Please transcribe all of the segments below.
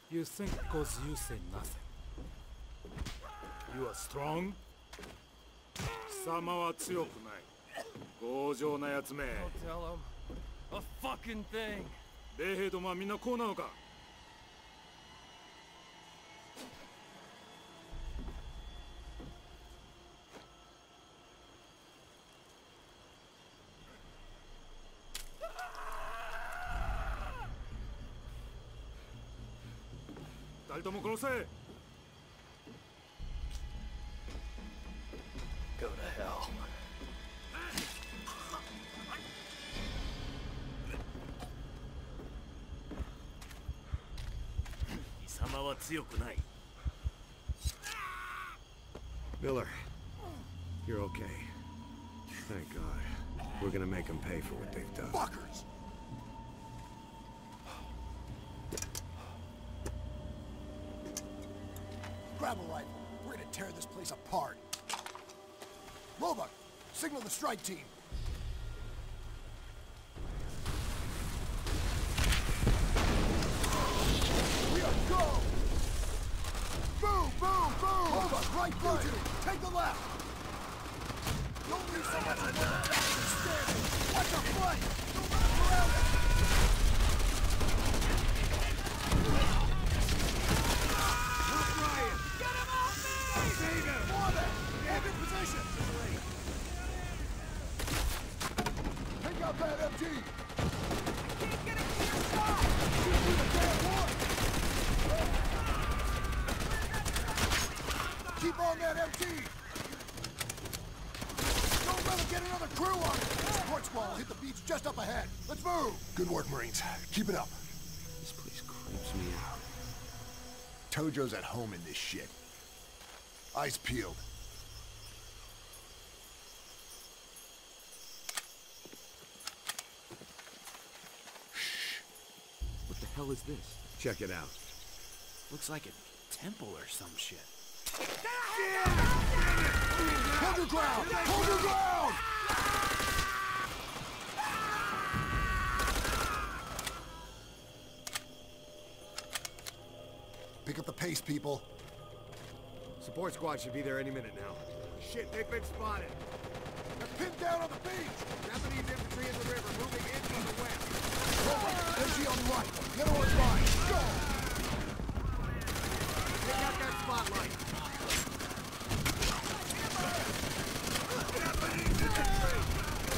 You think because you say nothing. You are strong? 貴様は強くない。強情なやつめ。 Don't tell him a fucking thing. 米兵どもはみんなこうなのか。二人とも殺せ。 Go to hell. 貴様は強くない。 Miller, you're okay. Thank God. We're gonna make them pay for what they've done. Fuckers! Grab a rifle. We're gonna tear this place apart. Roebuck, signal the strike team. We are go! Boom, boom, boom! Roebuck, right fugitive! Take the left! Don't leave so much of the standing! Watch our flank! Don't run us around it! Not Ryan! Get him off me! Save him! For them! Get in position! Take out that MG! I can't get a clear shot! Shoot through the damn one! Keep on that MG! Don't let him get another crew on it! Support squad will hit the beach just up ahead. Let's move! Good work, Marines. Keep it up. This place creeps me out. Tojo's at home in this shit. Eyes peeled. What the hell is this? Check it out. Looks like a temple or some shit. Hold your ground! Hold your ground! Pick up the pace, people. Support squad should be there any minute now. Shit, they've been spotted. They're pinned down on the beach! Japanese infantry in the river, moving in from the west. MG on the right. Get on his line. Go! Take out that spotlight. Japanese infantry!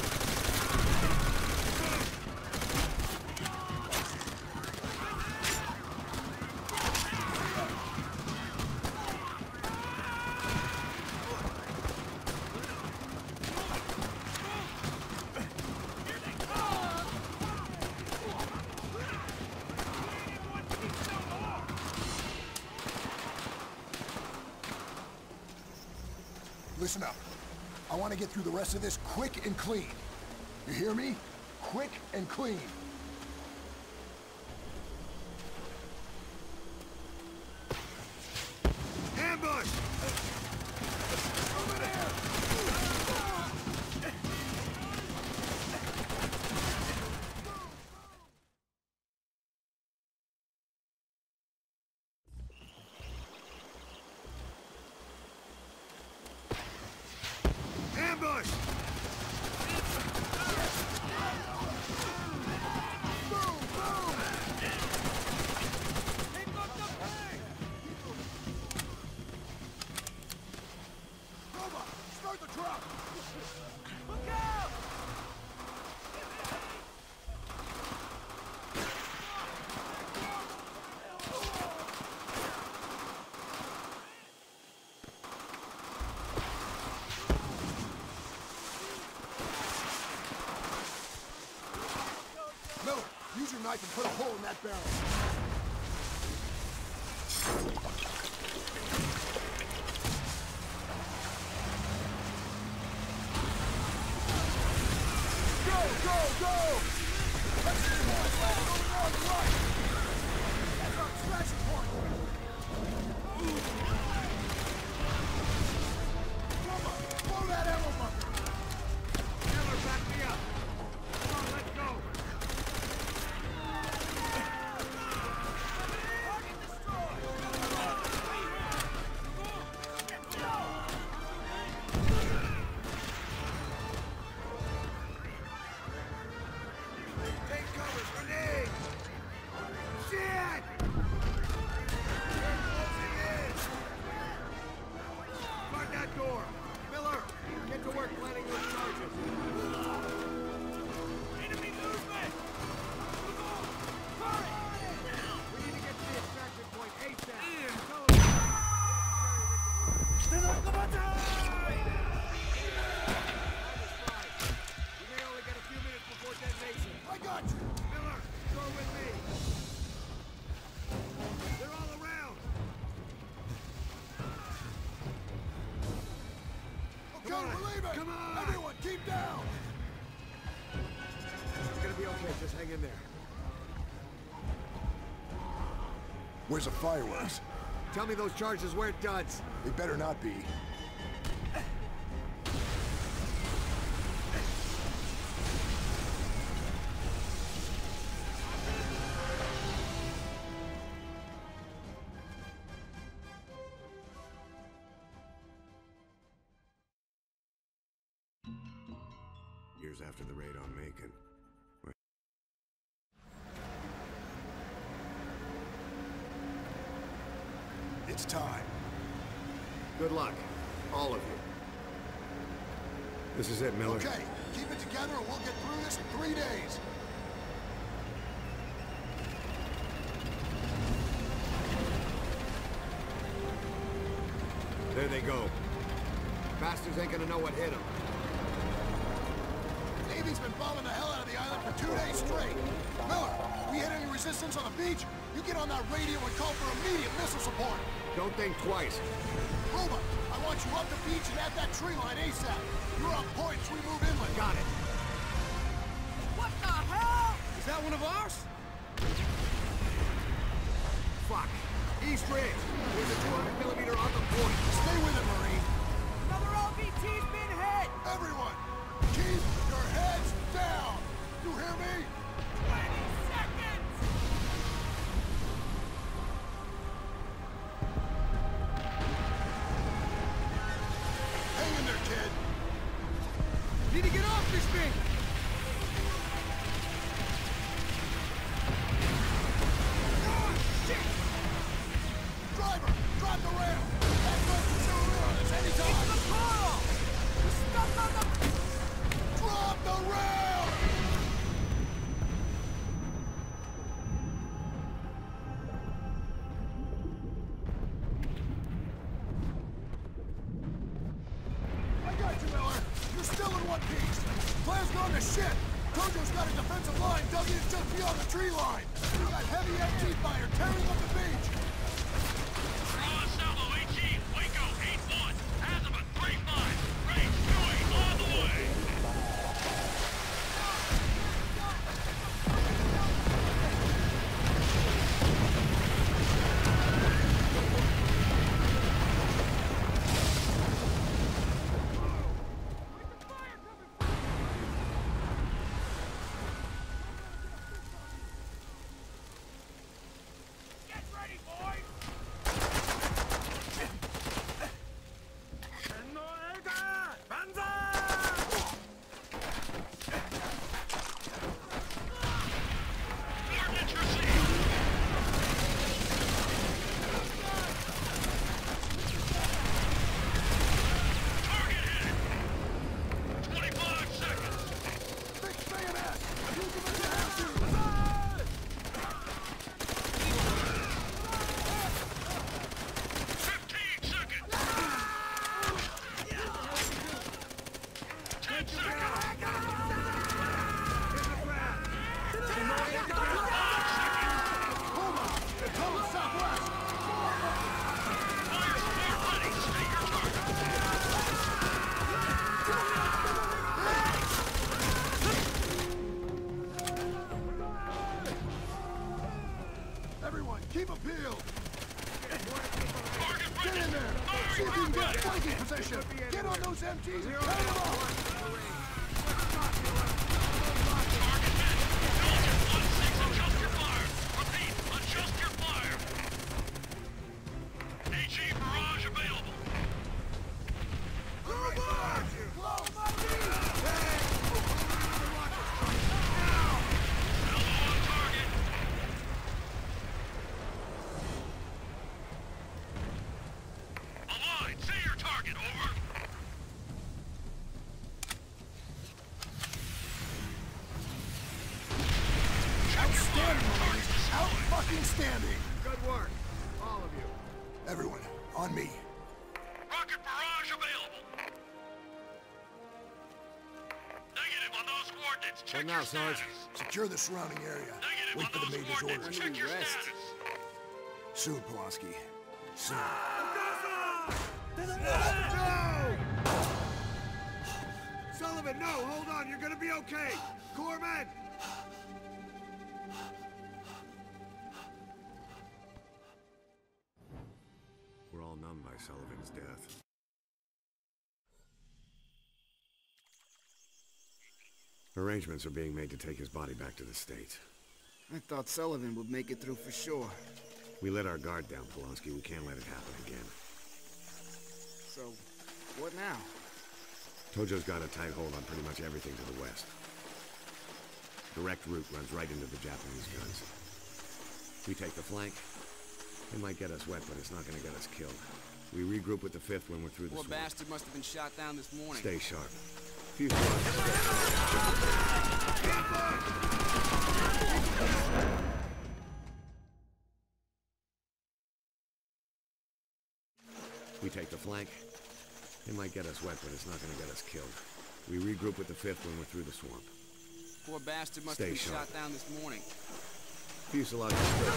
Listen up. I want to get through the rest of this quick and clean. You hear me? Quick and clean. Ambush! Over there! Ambush! Boom! Boom! Pick up the flag! Roma, start the truck! Look out! Miller, use your knife and put a hole in that barrel. Go, go, go! Let's see more flag over on the right! That's our extraction point! Roma, blow that ammo bunker! Miller, back me up! Come on, let's go! Target destroyed! Come on! Everyone, keep down! It's gonna be okay, just hang in there. Where's the fireworks? Tell me those charges weren't duds. They better not be. Years after the raid on Macon. It's time. Good luck, all of you. This is it, Miller. Okay, keep it together and we'll get through this in 3 days. There they go. Bastards ain't gonna know what hit them. Navy's been bombing the hell out of the island for 2 days straight. Miller, we hit any resistance on the beach, you get on that radio and call for immediate missile support. Don't think twice. Roma, I want you up the beach and at that tree line ASAP. You're on point as we move inland. Got it. What the hell? Is that one of ours? Fuck. East Ridge. There's a 200mm on the point. Stay with it, Marine. Another LVT's been hit! Everyone, keep your heads down. You hear me? 20 seconds! Hang in there, kid. Need to get off this thing! Oh, shit! Driver, drop the rail. That boat can show on us anytime. The coral! We're stuck on the... Drop the rail! I got you, Miller. You're still in one piece. Plan's gone to shit. Tojo's got a defensive line dug in just beyond the tree line. We got heavy MG fire tearing up the beach. Raw Salvo 18, Waco 8-1, Azimuth 3-5, range 2-8 on the way. Get ready, boys! Coordinates received. Target hit. 25 seconds. Fix bayonet. Use them as you have to. 15 seconds. 10 seconds. Puma, they're coming southwest. Fire support ready. Stay your target. Everyone, keep a peeled. Target Get ready. in there. See if you can get flanking position. Get on those MGs and turn them off. Target hit. Diligent 1-6, adjust your fire. Repeat, adjust your fire. HE barrage available. Salvo on target. Align, see your target, over. Outstanding, Marines. Out-fucking-standing. Good work, all of you. Everyone, on me. Rocket barrage available. Negative on those coordinates. Check What now, your Sarge? status. Secure the surrounding area. Negative Wait on for the those major's coordinates. orders. Check your rest. status. Soon, Pulaski. Soon. Sullivan, no! Hold on! You're gonna be okay! Corpsman! We're all numb by Sullivan's death. Arrangements are being made to take his body back to the States. I thought Sullivan would make it through for sure. We let our guard down, Polonsky. We can't let it happen again. So, what now? Tojo's got a tight hold on pretty much everything to the west. Direct route runs right into the Japanese guns. We take the flank. It might get us wet, but it's not gonna get us killed. We regroup with the 5th when we're through the Poor swamp. bastard must have been shot down this morning. Stay sharp. Fuselage. We take the flank. It might get us wet, but it's not gonna get us killed. We regroup with the 5th when we're through the swamp. Poor bastard must Stay have been sharp. shot down this morning. Fuselage is still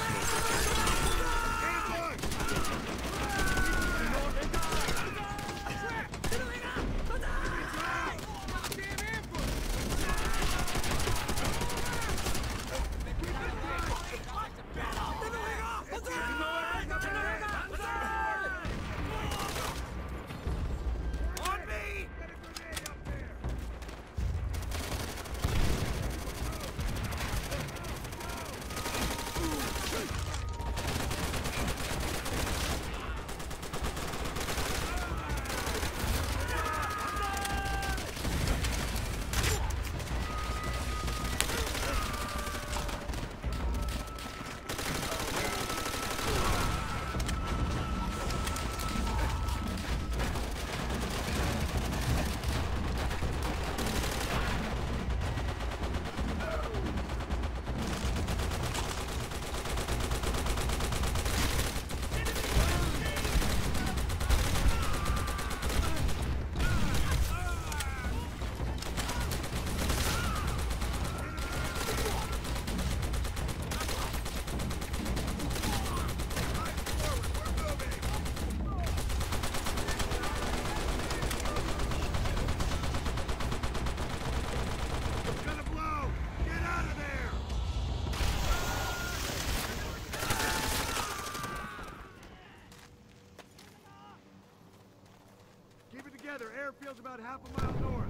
Airfield's about half a mile north.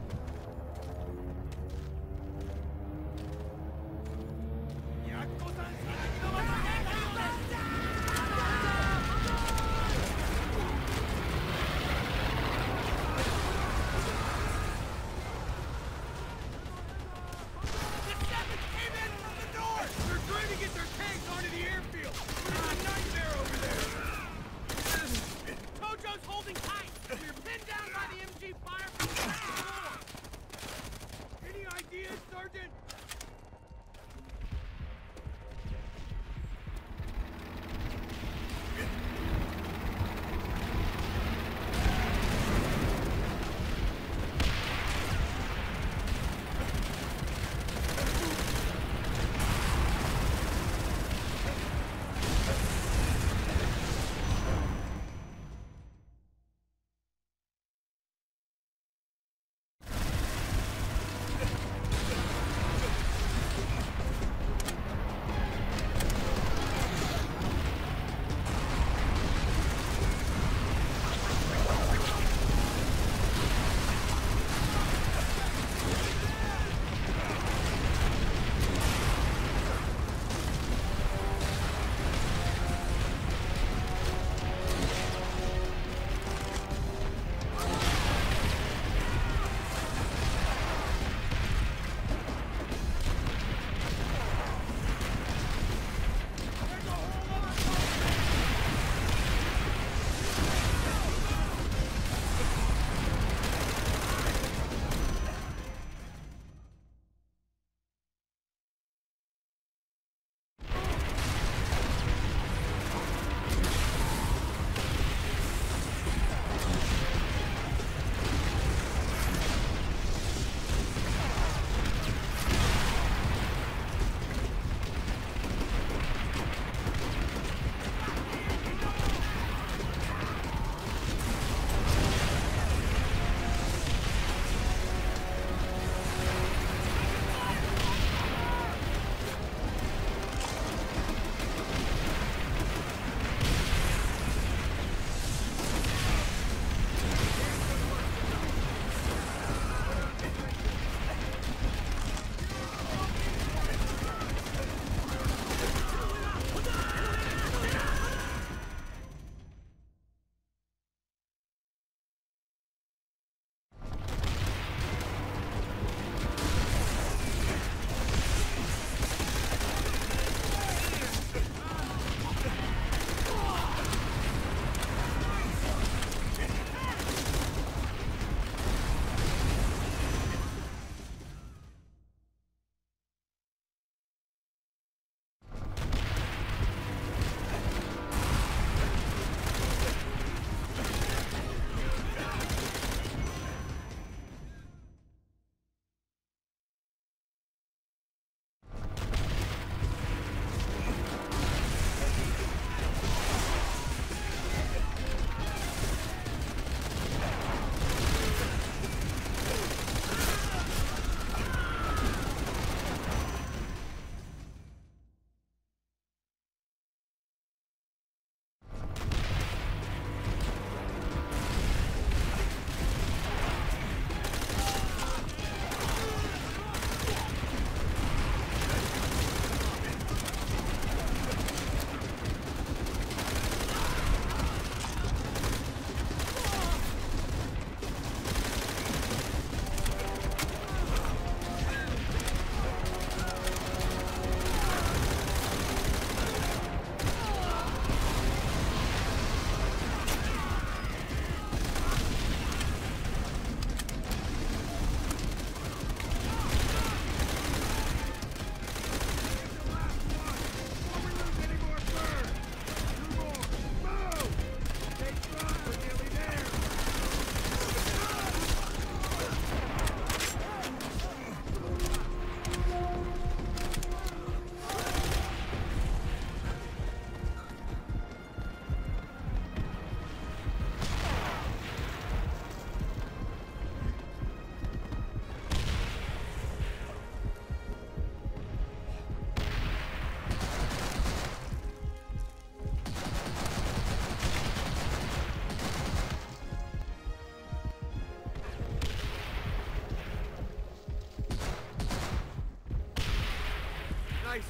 Tojo's holding tight! You're pinned down by the MG fire!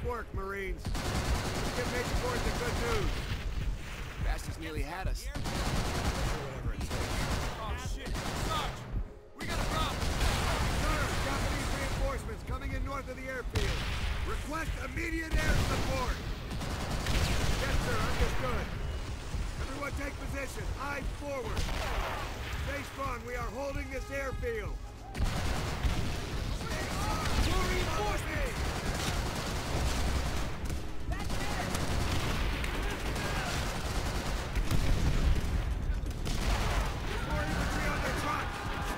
work, Marines. Let's get Major Gordon the good news. Bastards nearly had us. Oh shit! Sarge! We got a problem! Sir, Japanese reinforcements coming in north of the airfield. Request immediate air support! Yes, sir, understood. Everyone take position. Eyes forward. Stay strong. We are holding this airfield. More reinforcements! More infantry on their front.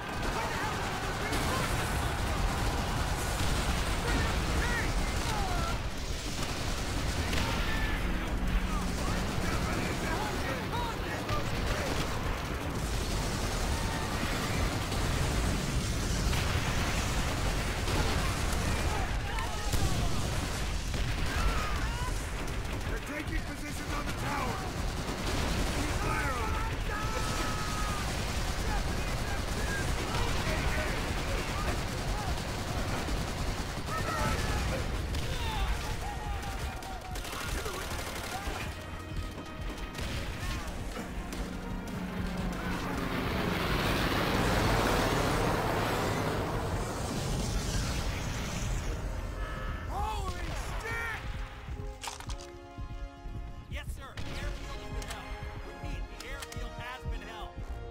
They're taking positions on the tower. Keep fire on them. Holy shit! Yes, sir. The airfield has been held. Repeat, the airfield has been held.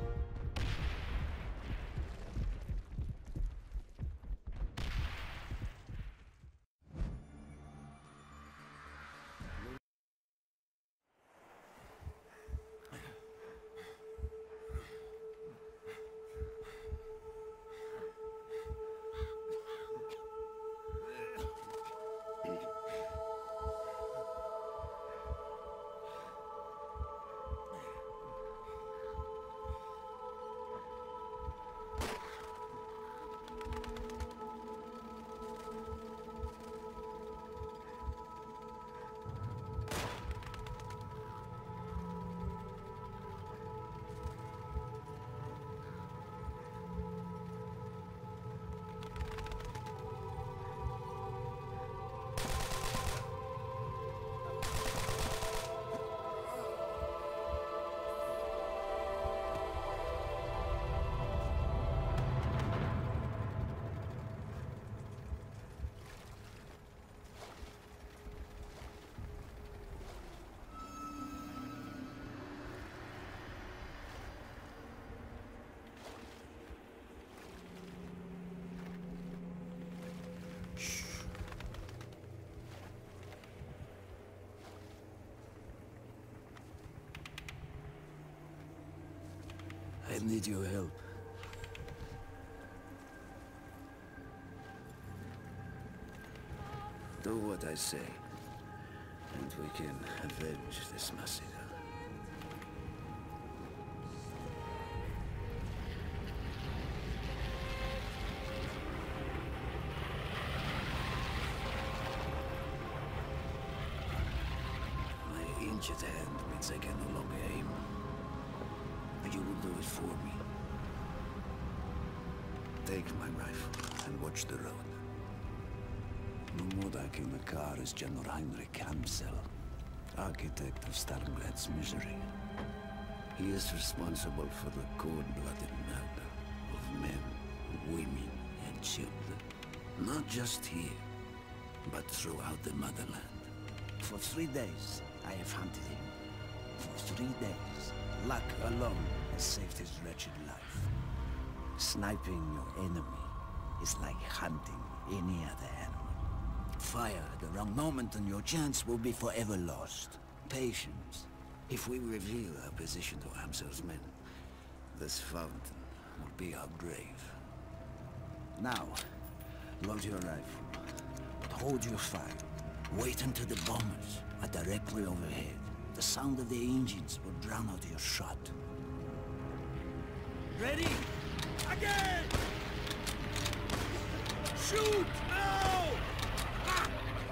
I need your help. Do what I say, and we can avenge this massacre. My injured hand means I can no longer aim. But you will do it for me. Take my rifle and watch the road. Mumodak in the car is General Heinrich Amsel, architect of Stalingrad's misery. He is responsible for the cold-blooded murder of men, women, and children. Not just here, but throughout the motherland. For 3 days, I have hunted him. For 3 days, luck alone has saved his wretched life. Sniping your enemy is like hunting any other animal. Fire at the wrong moment and your chance will be forever lost. Patience. If we reveal our position to Amsel's men, this fountain will be our grave. Now, load your rifle, but hold your fire. Wait until the bombers are directly overhead. The sound of the engines will drown out your shot. Ready? Again! Shoot! Now! Ah!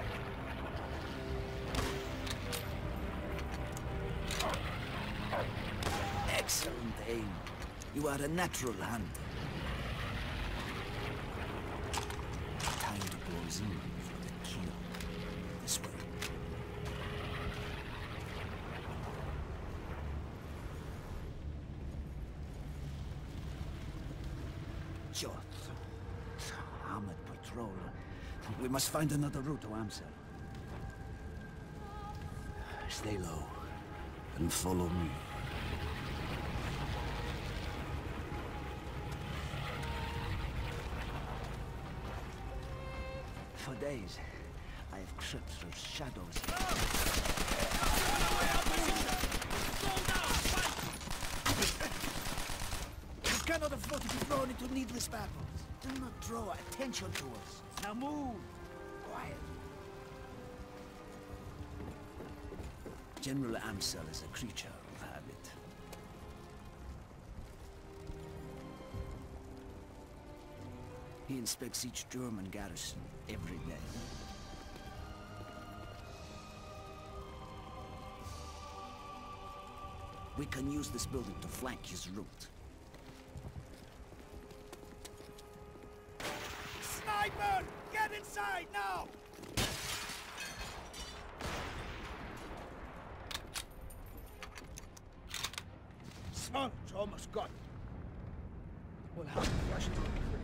Excellent aim. You are a natural hunter. Time to close in for the kill. This idiot! Armored patrol. We must find another route to Amsel. Stay low and follow me. For days, I have crept through shadows. We cannot afford to be thrown into needless battles. Do not draw attention to us. Now move! Quiet. General Amsel is a creature of habit. He inspects each German garrison every day. We can use this building to flank his route. Sniper! Get inside now! Smoke's almost got it. We'll have to flush it out pretty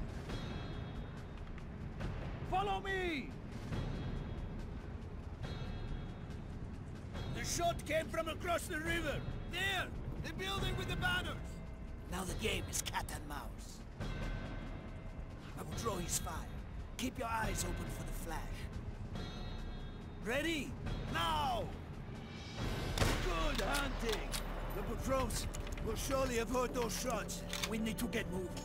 quick. Follow me! The shot came from across the river. There! The building with the banners! Now the game is cat and mouse. I will draw his fire. Keep your eyes open for the flash. Ready? Now! Good hunting! The patrols will surely have heard those shots. We need to get moving.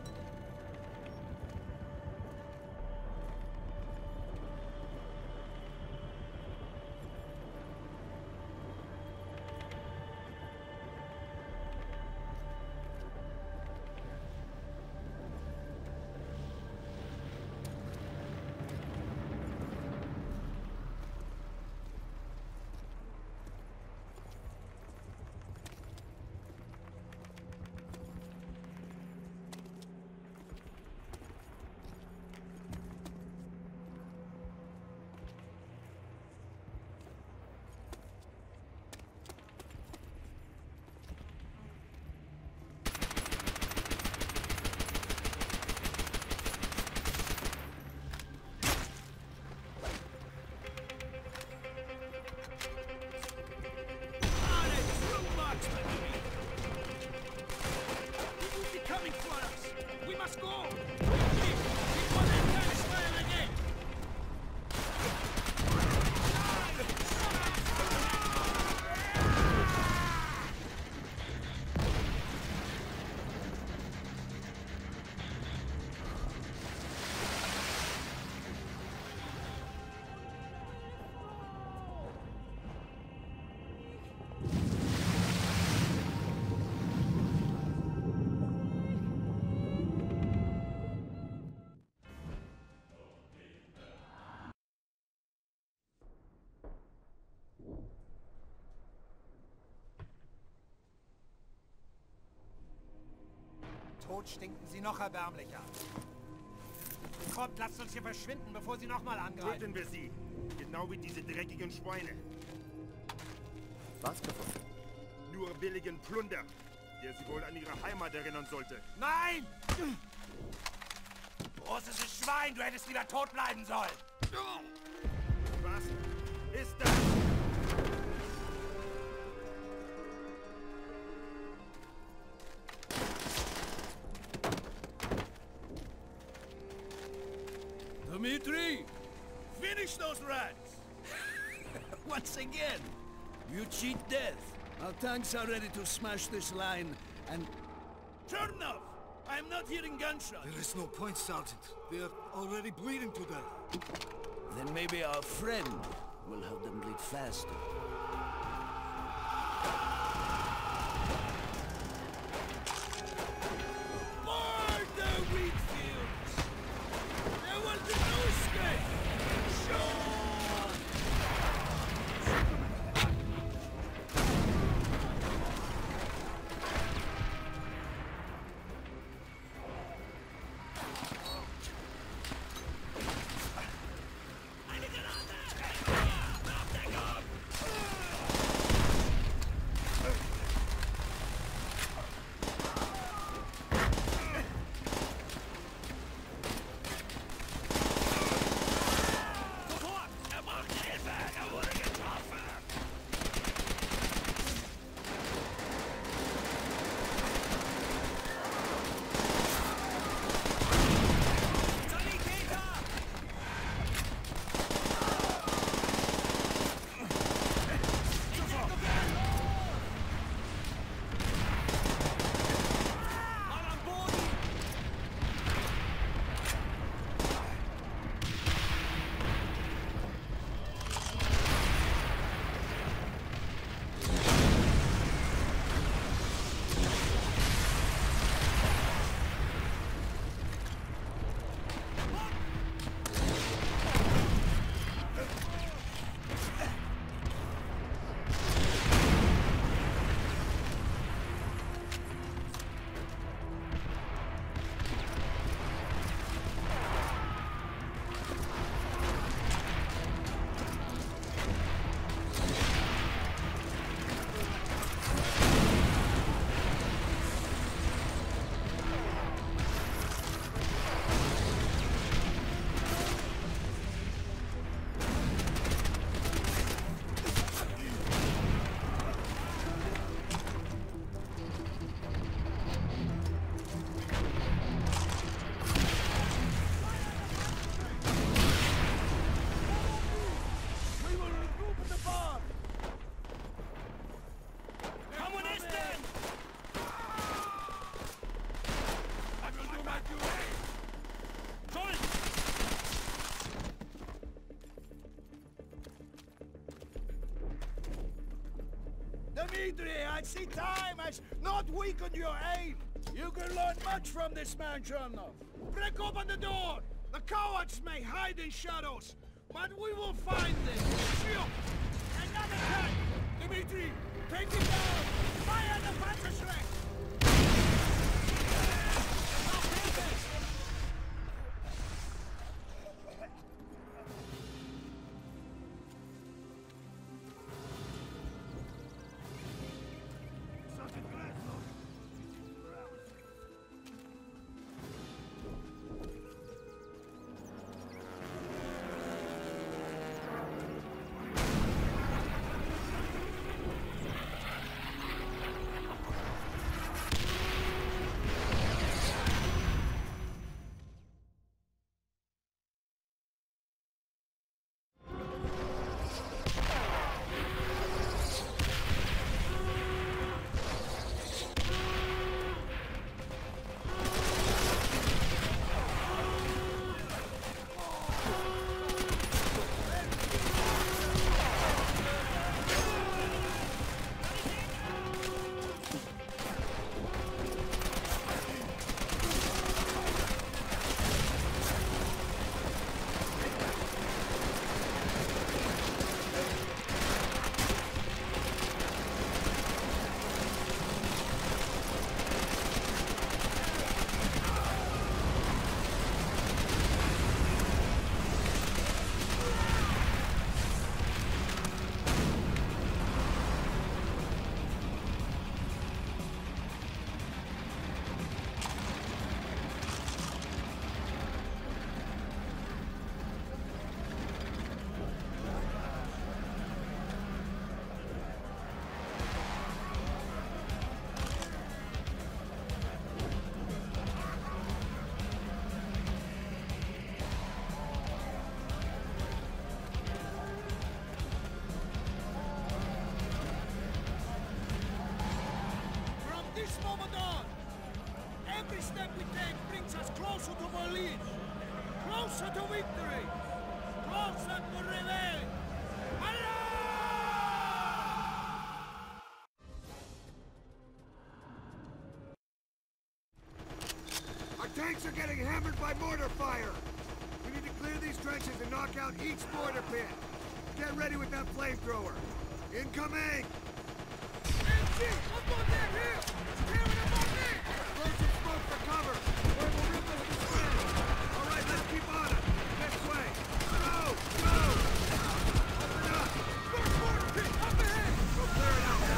Tot stinken sie noch erbärmlicher. Kommt, lasst uns hier verschwinden, bevor sie nochmal angreifen. Töten wir sie. Genau wie diese dreckigen Schweine. Was gefunden? Nur billigen Plunder, der sie wohl an ihre Heimat erinnern sollte. Nein! Großes Schwein, du hättest lieber tot bleiben sollen. Was ist das? Dmitri! Finish those rats! Once again! You cheat death. Our tanks are ready to smash this line, and... Chernov! I am not hearing gunshots! There is no point, Sergeant. They are already bleeding to death. Then maybe our friend will help them bleed faster. Burn the wheat fields! There will be no escape! Sure! Dmitri, I see time has not weakened your aim. You can learn much from this man, Chernov. Break open the door! The cowards may hide in shadows, but we will find them. Shoot! Another tank! Dmitri, take it down! Fire the Panzerschreck! Every step we take brings us closer to Berlin, closer to victory, closer to revenge. Our tanks are getting hammered by mortar fire! We need to clear these trenches and knock out each mortar pit. Get ready with that flamethrower. Incoming! MG, up on that hill! Tearing up on me! Throw some smoke for cover, or it will rip us to shreds. All right, let's keep on it. This way. Go! Go! Open up! First mortar pit, up ahead! Go clear it out.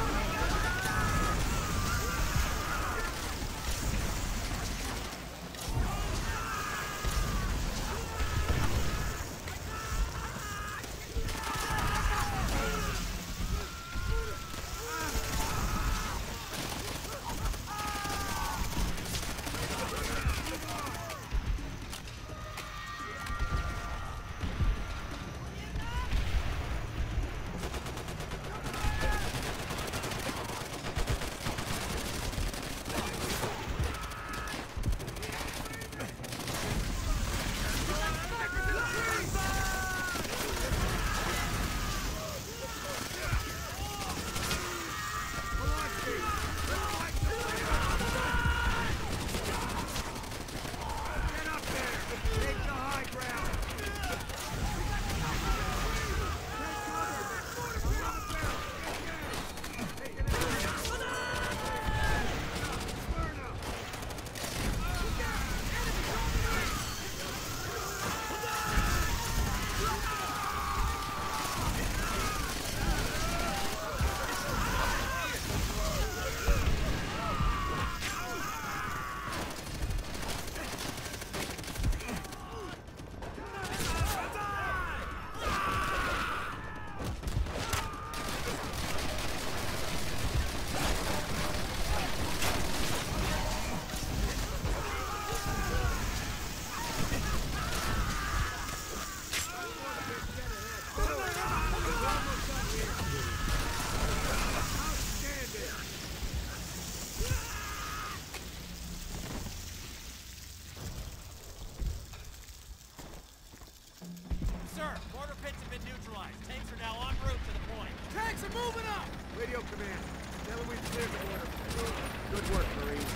Radio command. Tell them we've cleared the border. Good work, Marine.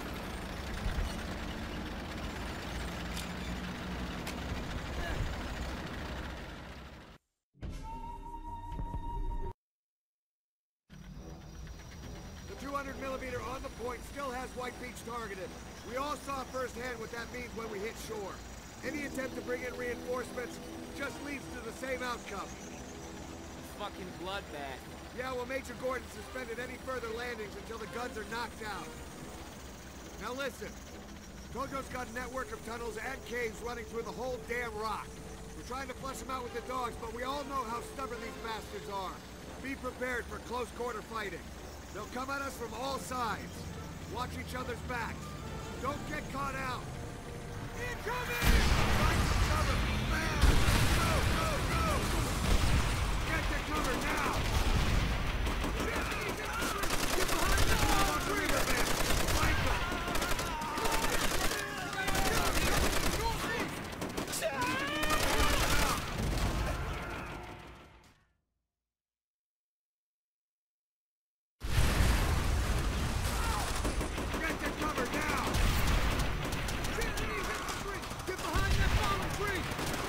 The 200mm on the point still has White Beach targeted. We all saw firsthand what that means when we hit shore. Any attempt to bring in reinforcements just leads to the same outcome. Fucking bloodbath. Yeah, well, Major Gordon suspended any further landings until the guns are knocked out. Now listen, Tojo's got a network of tunnels and caves running through the whole damn rock. We're trying to flush them out with the dogs, but we all know how stubborn these bastards are. Be prepared for close quarter fighting. They'll come at us from all sides. Watch each other's backs. Don't get caught out. Incoming! Find cover! Fast! Go, go, go! Get to cover now! Get behind the wall! Riverman! Fight them! Get to cover now! Get behind that fallen tree!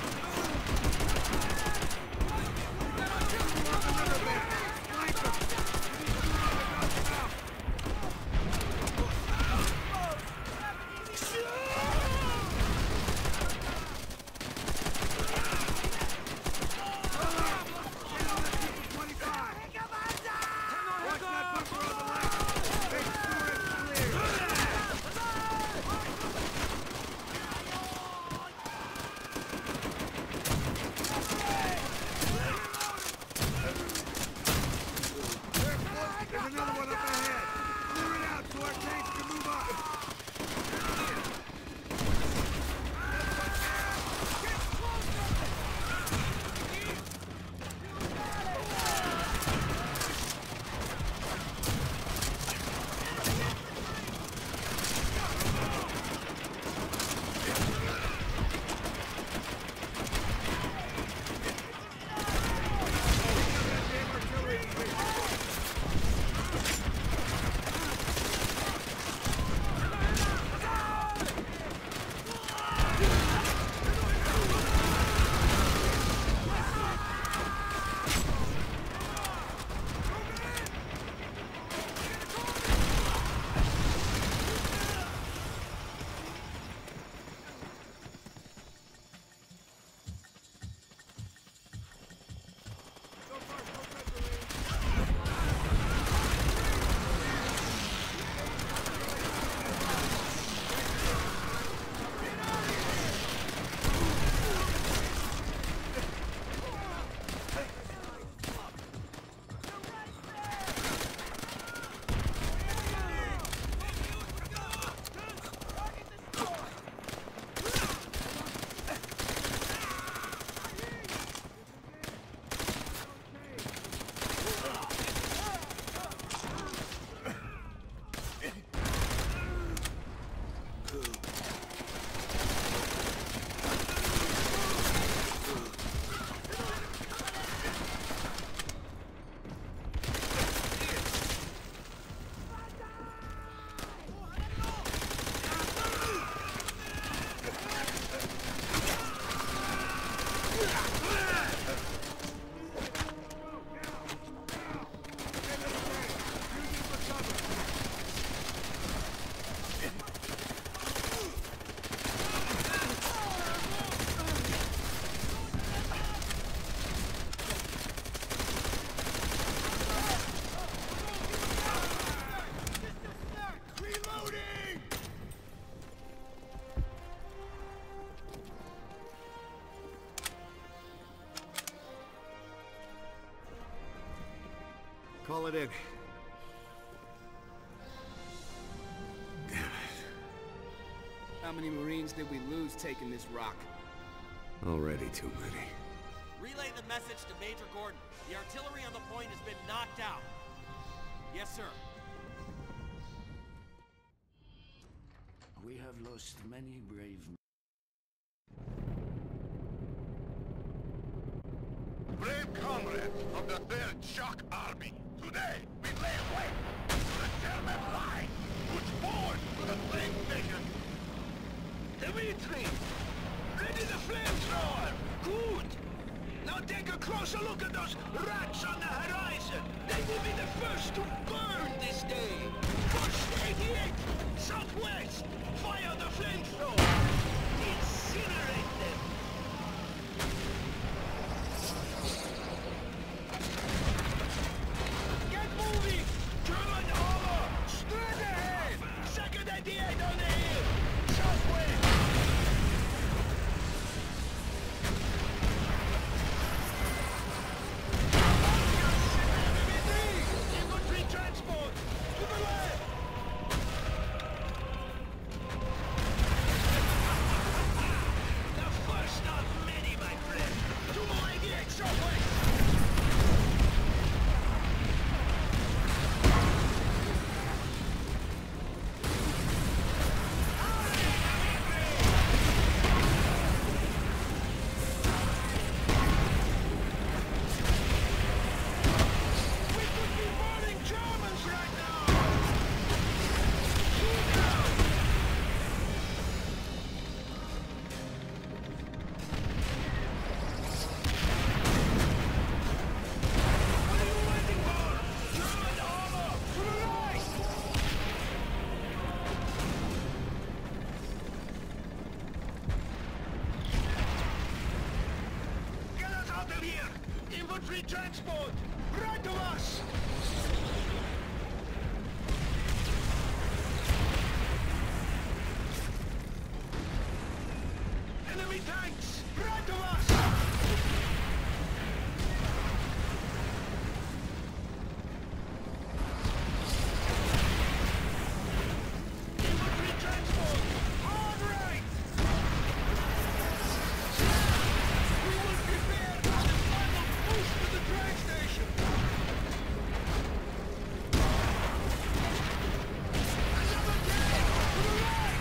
Call it in. Damn it. How many Marines did we lose taking this rock? Already too many. Relay the message to Major Gordon. The artillery on the point has been knocked out. Yes, sir. We have lost many brave men. Brave comrades of the 3rd Shock Army, to Today, we lay waste to the German line! Push forward to the flame station! Dimitri! Ready the flamethrower! Good! Now take a closer look at those rats on the horizon! They will be the first to burn this day! Push 88! Southwest! Fire the flamethrower! Incinerate them! Get moving! German armor! Straight ahead! Second 88 on the hill! Southwest! Infantry transport! To the left! The first of many, my friend! Two more 88 Southwest! We could be burning Germans right now! Shoot down! What are you waiting for? German armor! To the right! Get us out of here! Infantry transport! Right to us! Enemy tanks! Right to us! Infantry transport! On right! We will prepare for the final push to the train station! Another tank! To the right!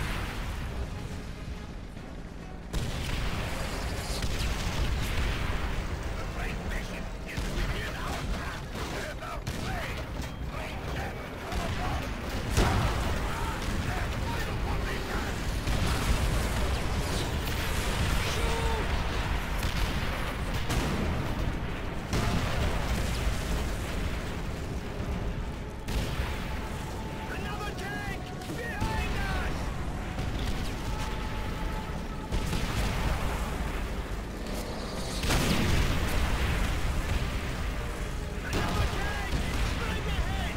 The train station is within our path! There's our way! Train them from above! There's final formation! Shoot! Another tank! Behind us! Another tank! Straight ahead!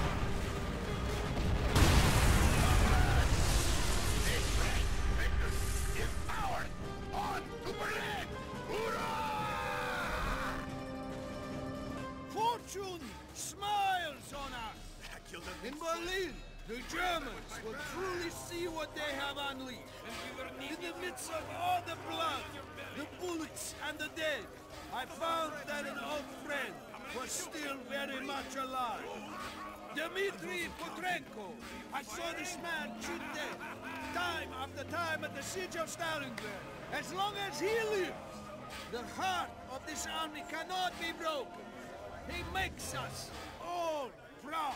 This train, Victor, is ours! On to Berlin! Hurrah! Fortune smiles on us! In Berlin, the Germans will truly see what they have unleashed. In the midst of all the blood, the bullets, and the dead, I found that an old friend was still very much alive. Dmitri Petrenko! I saw this man cheat death, time after time at the siege of Stalingrad. As long as he lives, the heart of this army cannot be broken. He makes us all proud.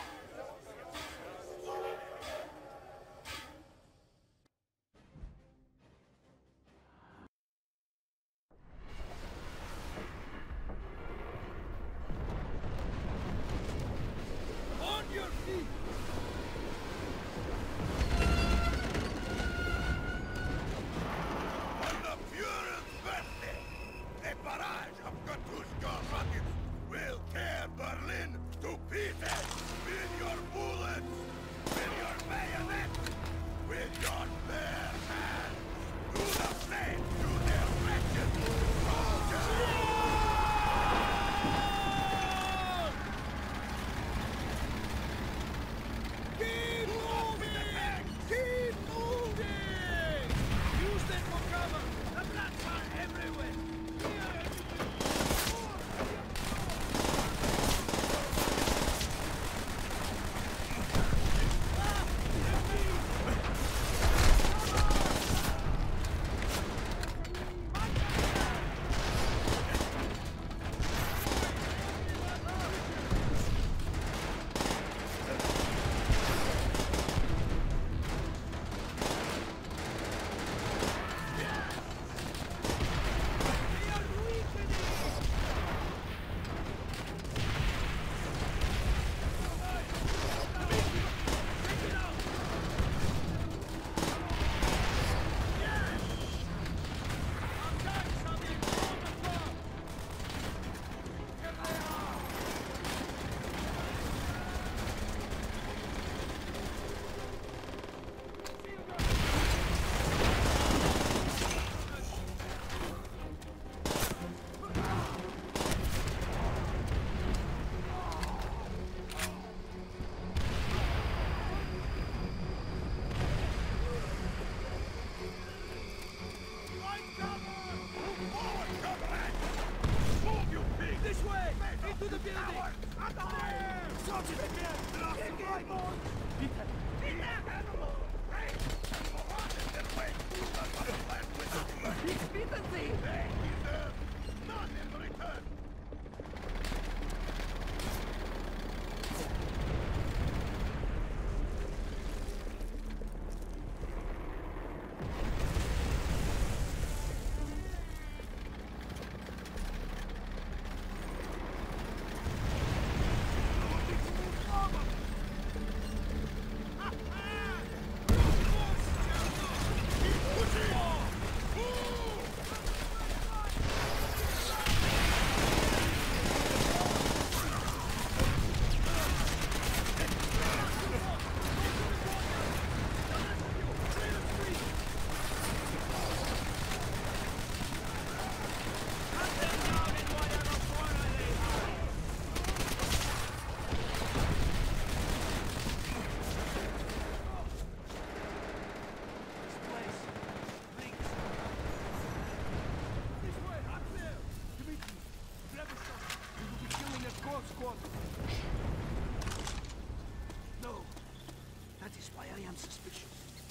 On your feet! On the Fuhrer's birthday, a barrage of Katyusha rockets will tear Berlin to pieces with your bullets, with your bayonets, with your bare hands. Do the same to their wretched soldiers! No, that is why I am suspicious.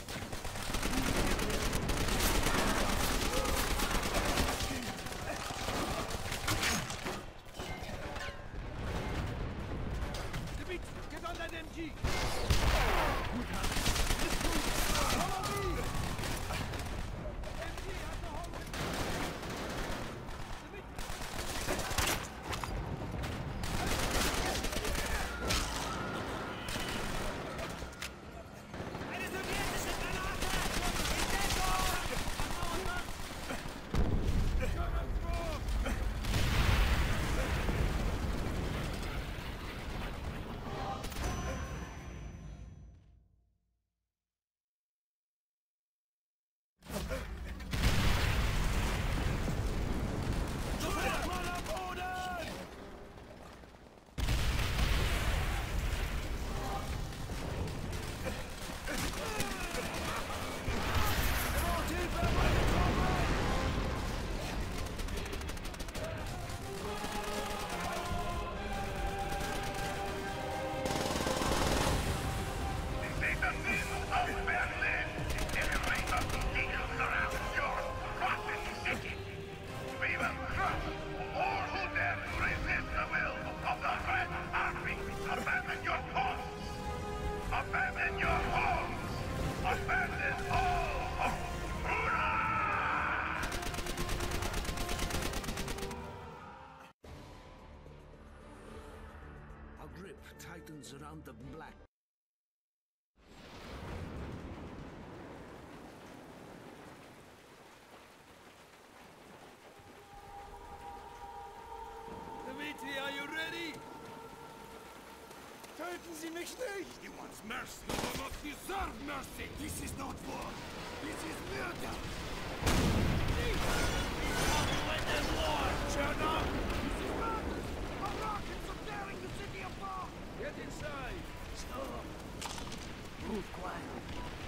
Dimitri, get on that MG! Follow me! MG, out the hallway! Titans around the black. Dimitri, are you ready? Töten Sie mich nicht! He wants mercy. You will not deserve mercy. This is not war. This is murder. Shut up! This is madness! A rocket for tearing the city apart! Get inside! Stop! Move quietly.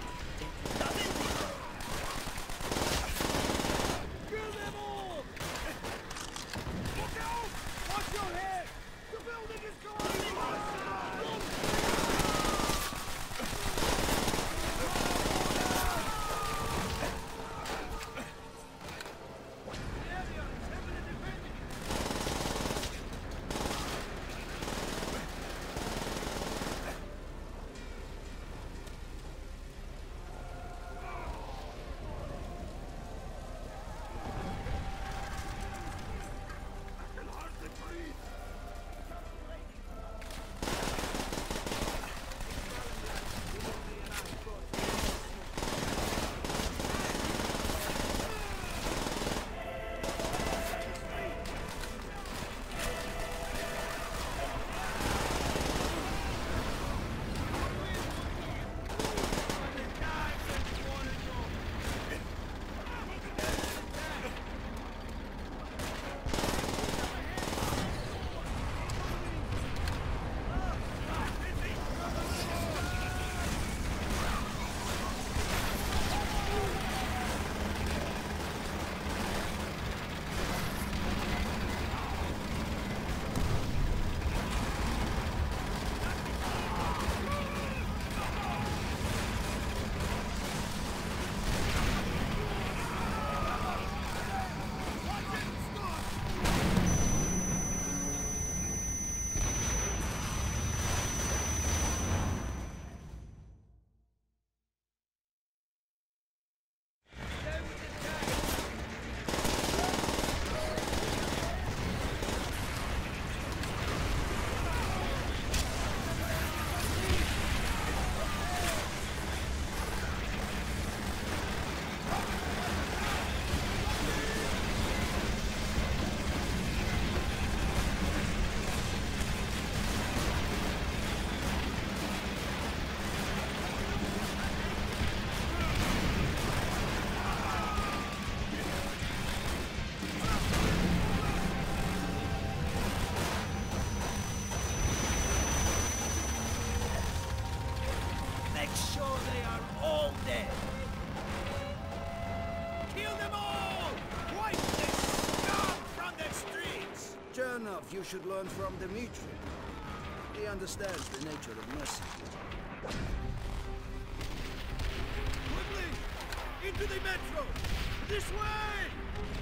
Kill them all! Look out! Watch your head! The building is collapsing! sure they are all dead. Kill them all! Wipe this scum from the streets! Chernov, you should learn from Dmitri. He understands the nature of mercy. Quickly! Into the metro! This way!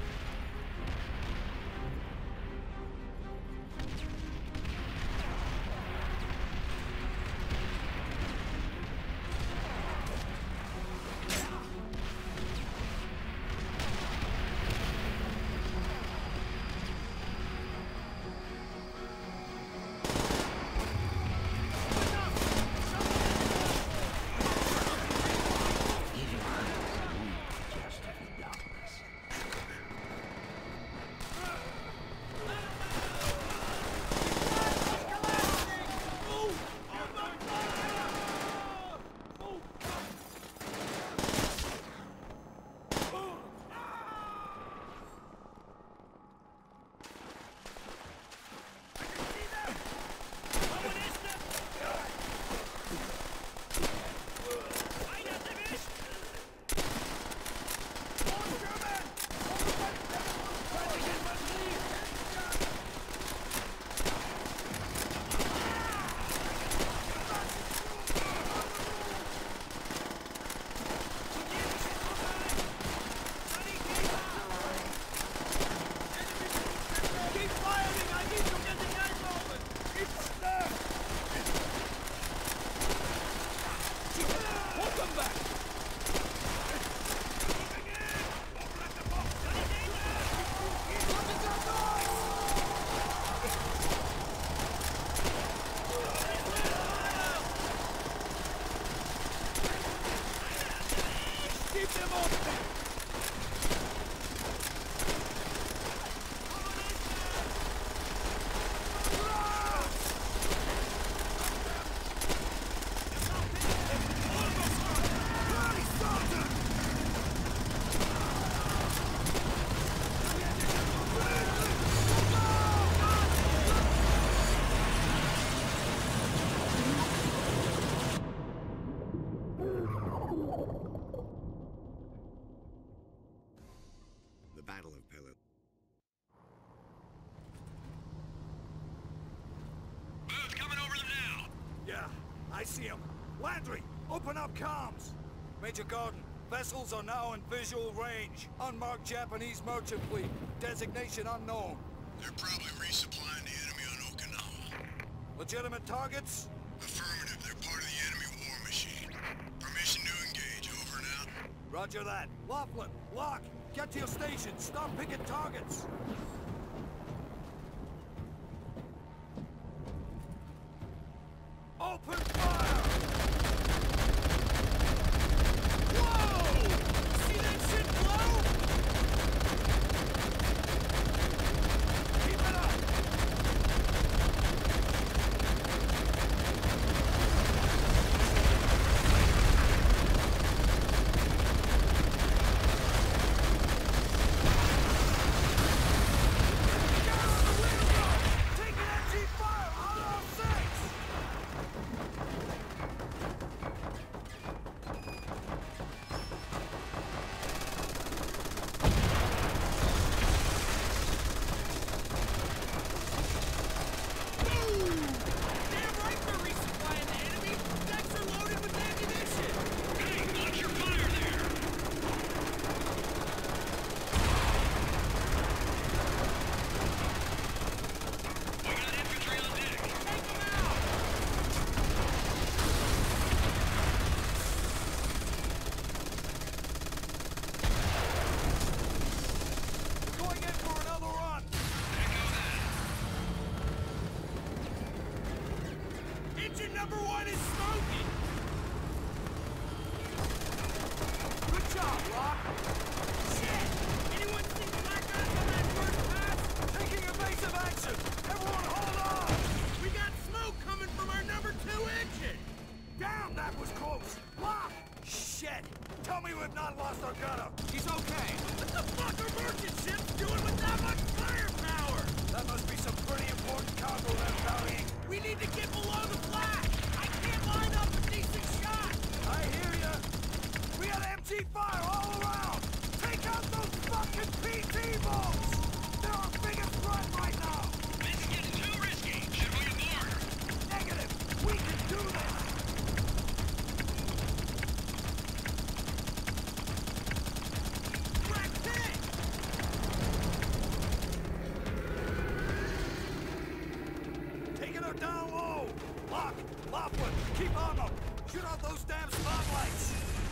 Battle of Pelin. Booth coming over them now. Yeah, I see him. Landry, open up comms. Major Gordon, vessels are now in visual range. Unmarked Japanese merchant fleet. Designation unknown. They're probably resupplying the enemy on Okinawa. Legitimate targets? Affirmative, they're part of the enemy war machine. Permission to engage, over and out. Roger that. Laughlin, Locke, get to your station. Stop picking targets. Open fire! Whoa! See that shit blow? Keep it up! Tell me we've not lost our gunner. He's okay. What the fuck are merchant ships doing with that much firepower? That must be some pretty important cargo they're carrying. We need to get below the flag. I can't line up a decent shot. I Lock! Laughlin, keep on them! Shoot out those damn spotlights!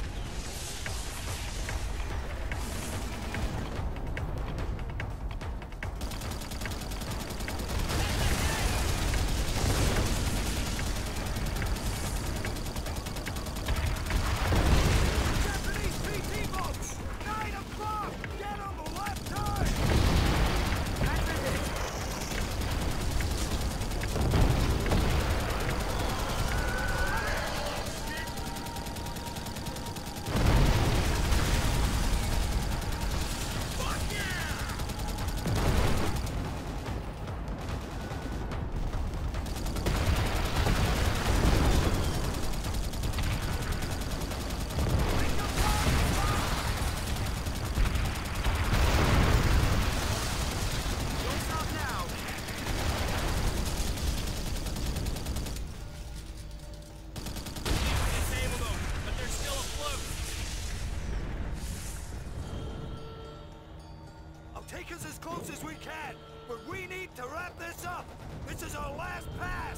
Japanese PT boats! 9 o'clock! Get on the left turn! That's a hit! Take us as close as we can, but we need to wrap this up. This is our last pass.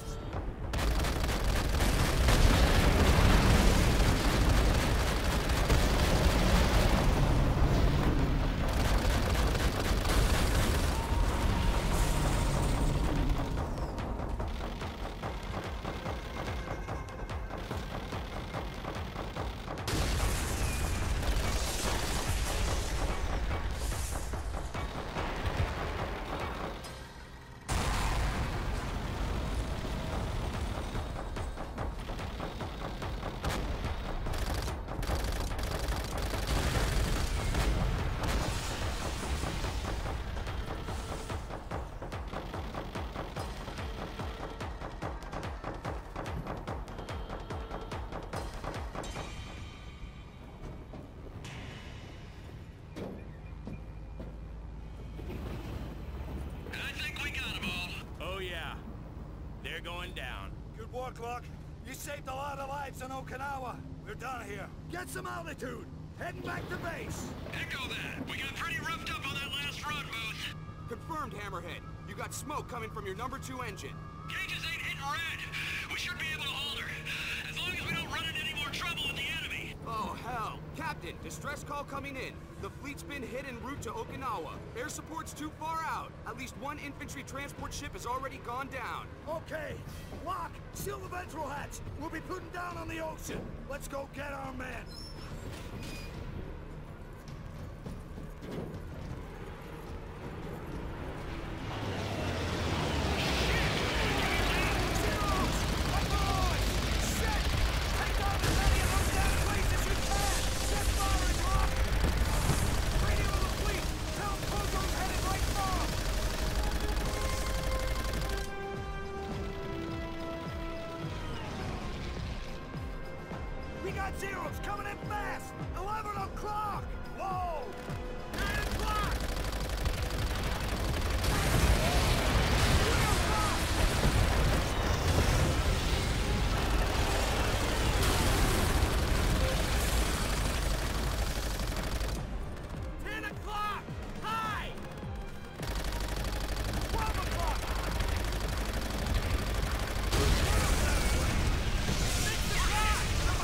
They're going down. Good work, Locke. You saved a lot of lives on Okinawa. We're done here. Get some altitude. Heading back to base. Echo that. We got pretty roughed up on that last run, Booth. Confirmed, Hammerhead. You got smoke coming from your number 2 engine. Gauges ain't hitting red. We should be able to hold her. As long as we don't run into any more trouble with the enemy. Oh, hell. Captain, distress call coming in. The fleet's been hit en route to Okinawa. Air support's too far out. At least one infantry transport ship has already gone down. Okay. Locke, seal the ventral hatch. We'll be putting down on the ocean. Let's go get our men. Zeros coming in fast! 11 o'clock! Whoa! 9 o'clock! 10 o'clock! High! 12 o'clock! 6 o'clock!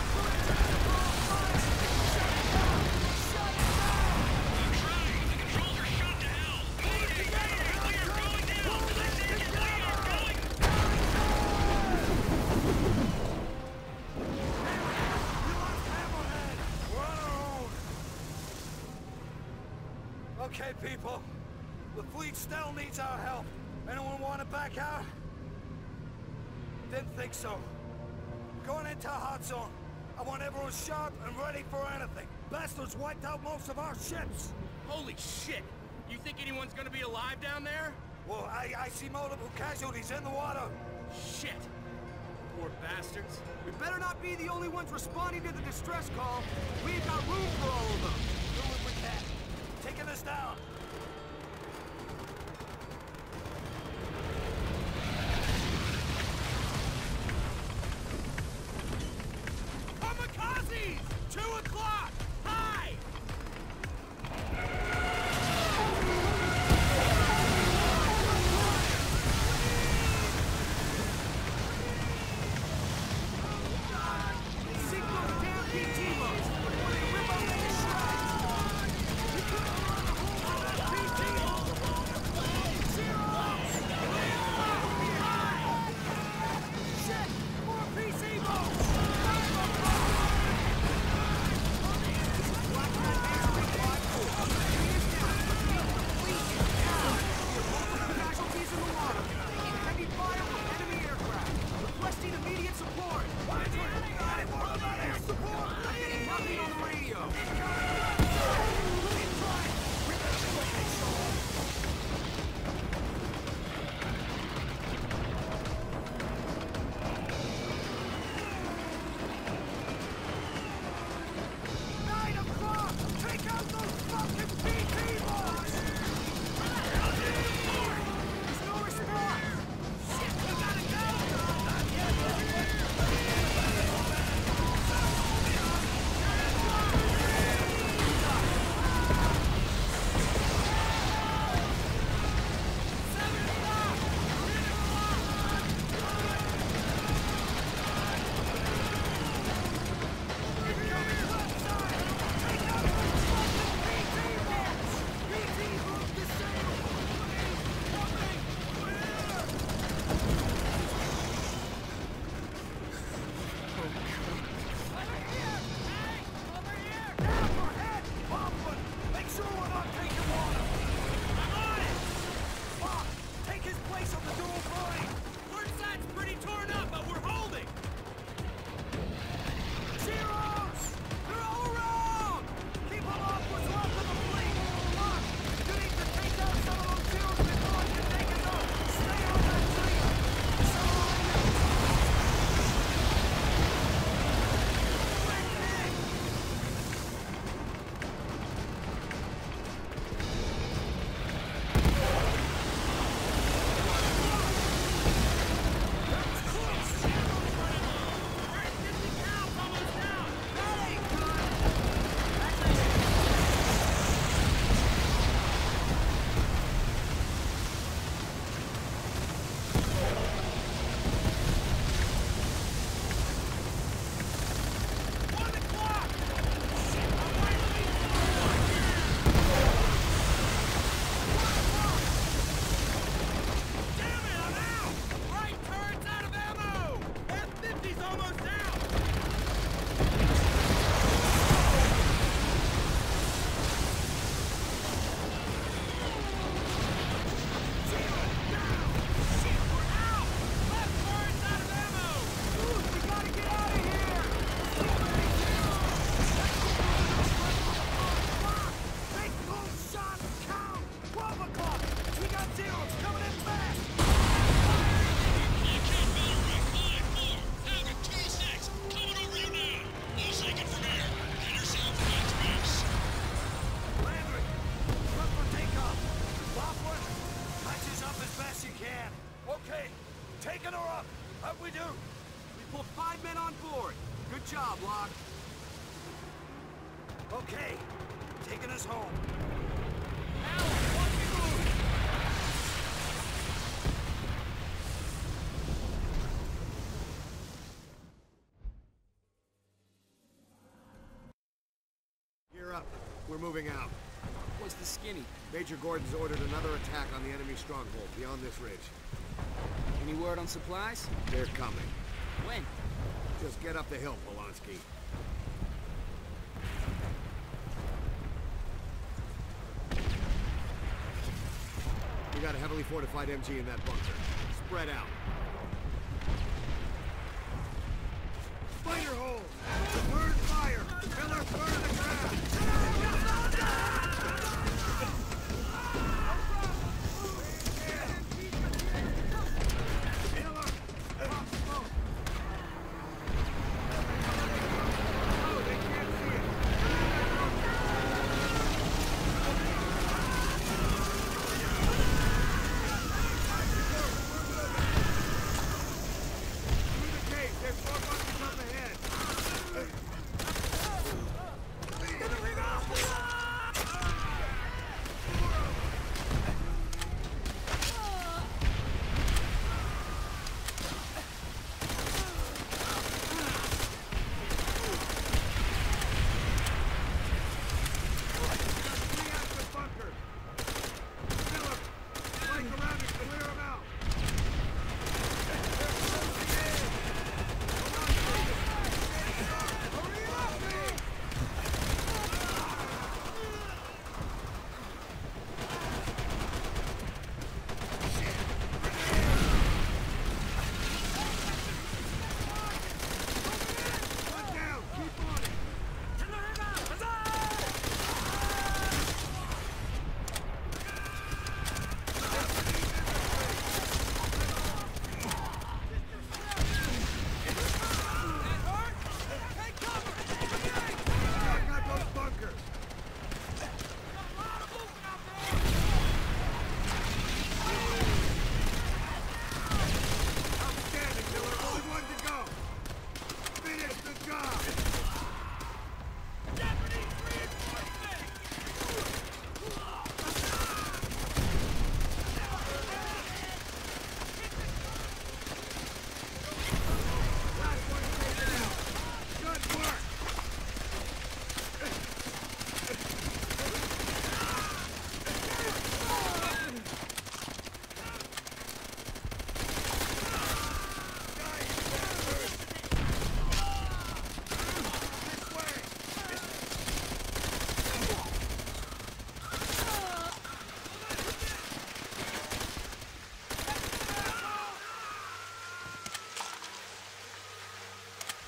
Okay, people. The fleet still needs our help. Anyone want to back out? Didn't think so. Going into a hot zone. I want everyone sharp and ready for anything. Bastards wiped out most of our ships. Holy shit! You think anyone's gonna be alive down there? Well, I see multiple casualties in the water. Shit! Poor bastards. We better not be the only ones responding to the distress call. We ain't got room for all of them. Do what we can. Taking us down. Kamikazes! 2 o'clock! High! support! What about air support? I'm getting nothing on the radio! Okay, taking us home. Gear up. We're moving out. What's the skinny? Major Gordon's ordered another attack on the enemy stronghold beyond this ridge. Any word on supplies? They're coming. When? Just get up the hill, Polonsky. We got a heavily fortified MG in that bunker. Spread out. Fire hole! Burn fire! Pillar, burn the ground!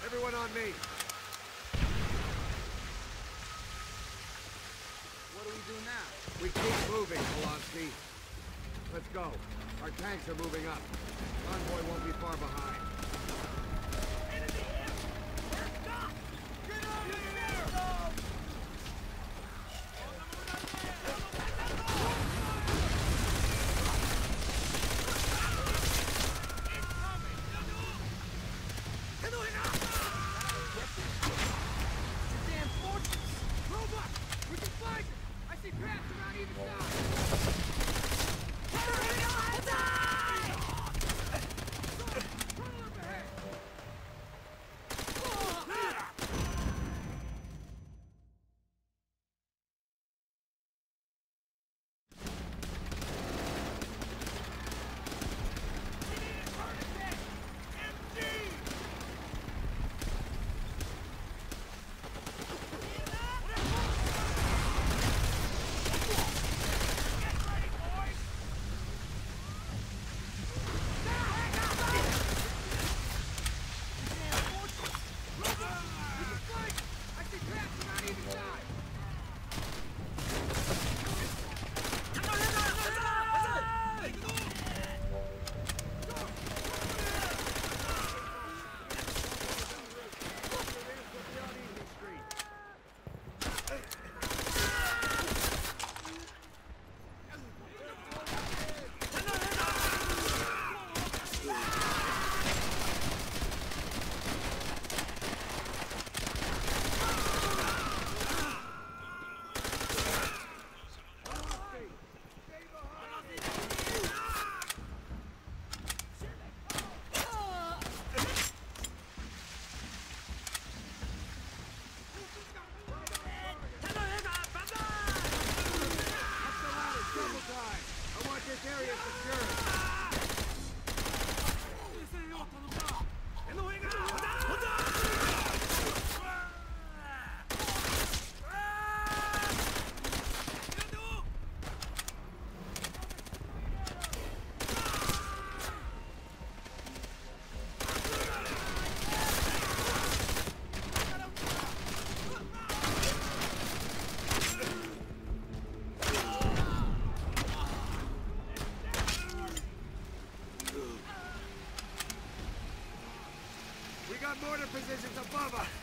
Everyone on me. What do we do now? We keep moving, Polonsky. Let's go. Our tanks are moving up. Convoy won't be far behind. Mortar positions above us!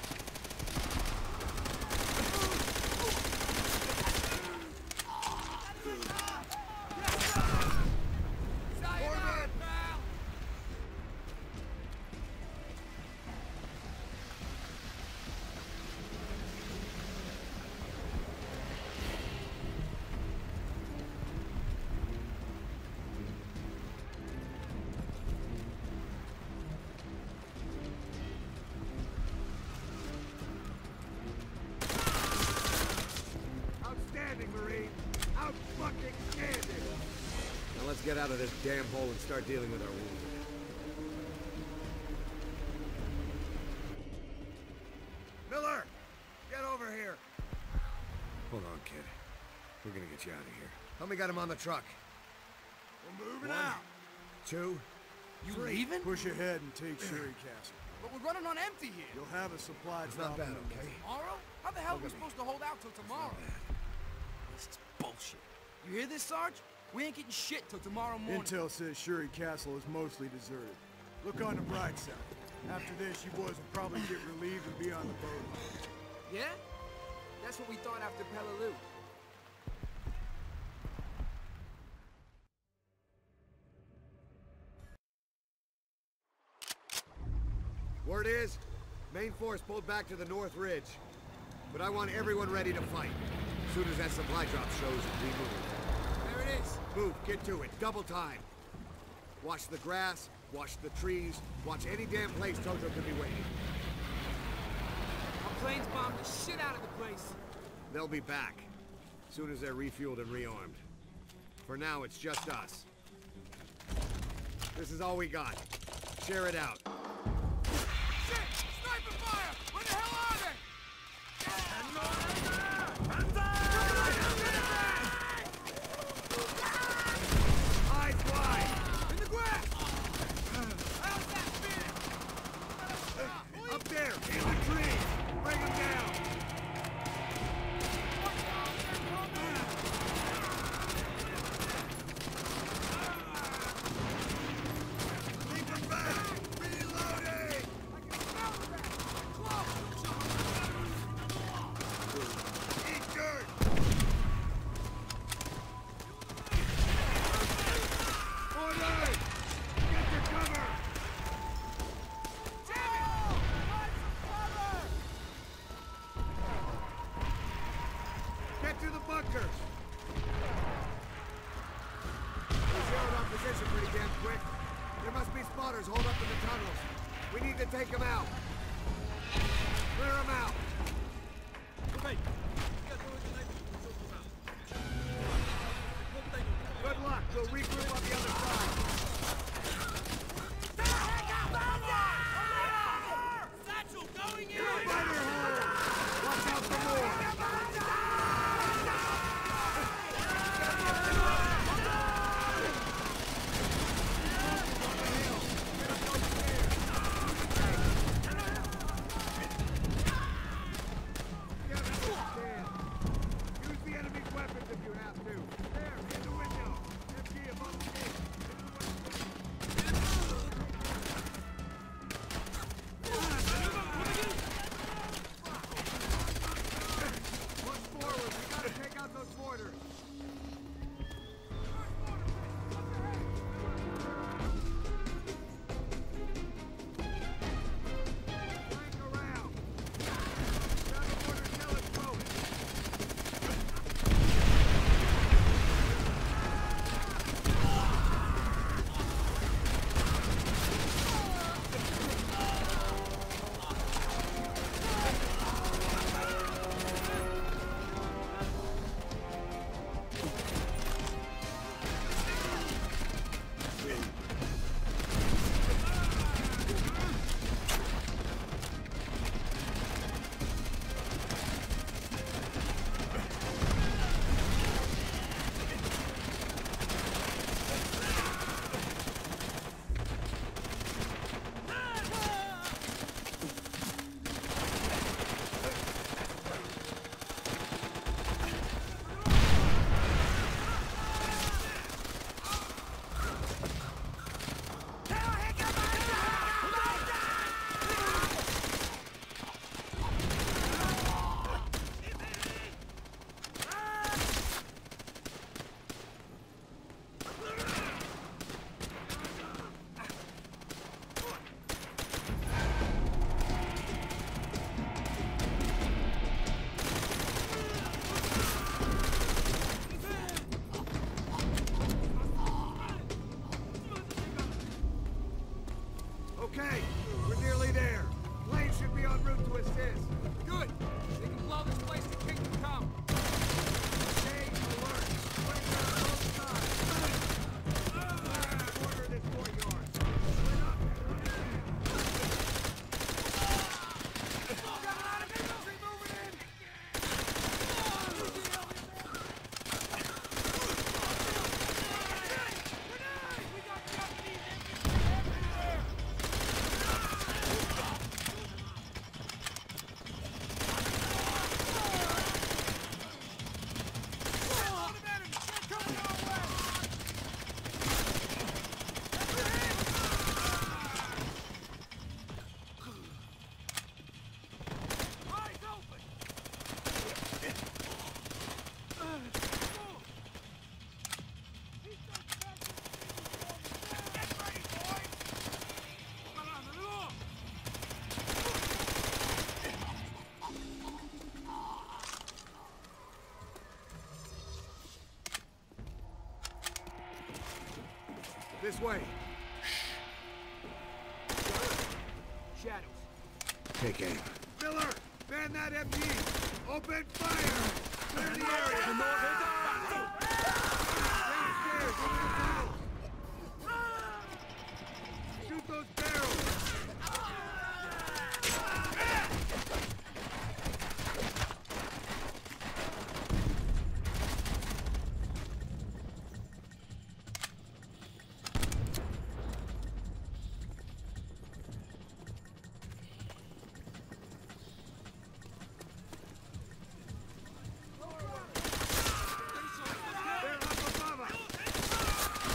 Let's get out of this damn hole and start dealing with our wounded. Miller! Get over here! Hold on, kid. We're gonna get you out of here. Help me get him on the truck. We're moving out! 2, You 3. leaving? Push ahead and take Sherry Castle. But we're running on empty here. You'll have a supply It's not drop bad, in okay? Tomorrow? How the hell are we supposed to hold out till tomorrow? This is bullshit. You hear this, Sarge? We ain't getting shit till tomorrow morning. Intel says Sherry Castle is mostly deserted. Look on the bright side. After this, you boys will probably get relieved and be on the boat. Yeah? That's what we thought after Peleliu. Word is, main force pulled back to the North Ridge. But I want everyone ready to fight. As soon as that supply drop shows, we move. There it is. Move, get to it, double time. Watch the grass, watch the trees, watch any damn place Tojo could be waiting. Our planes bombed the shit out of the place. They'll be back, as soon as they're refueled and rearmed. For now, it's just us. This is all we got. Share it out. Shit! Sniper fire! Where the hell are they? Eyes wide! In the grass! How's that feeling? Up mortars hold up in the tunnels. We need to take them out. Clear them out. Good luck. We'll regroup on the other side. Satchel going in! Fire hole! Watch out for more! Use the enemy's weapons if you have to. There, in the window. MG above the gate. Push forward. We gotta take out those mortars. Flank around. Grab the mortar till it's broken. Okay, we're nearly there. Planes should be en route to assist. Good! They can blow this place to kingdom come. Stay alert. Planes are on both sides. Order this courtyard. Split up. Got a lot of infantry moving in. We got Japanese infantry everywhere. This way. Shadows. Take aim. Miller, man that MG. Open fire. Clear the area. Downstairs, into the tunnels. Shoot those barrels. They're up above us.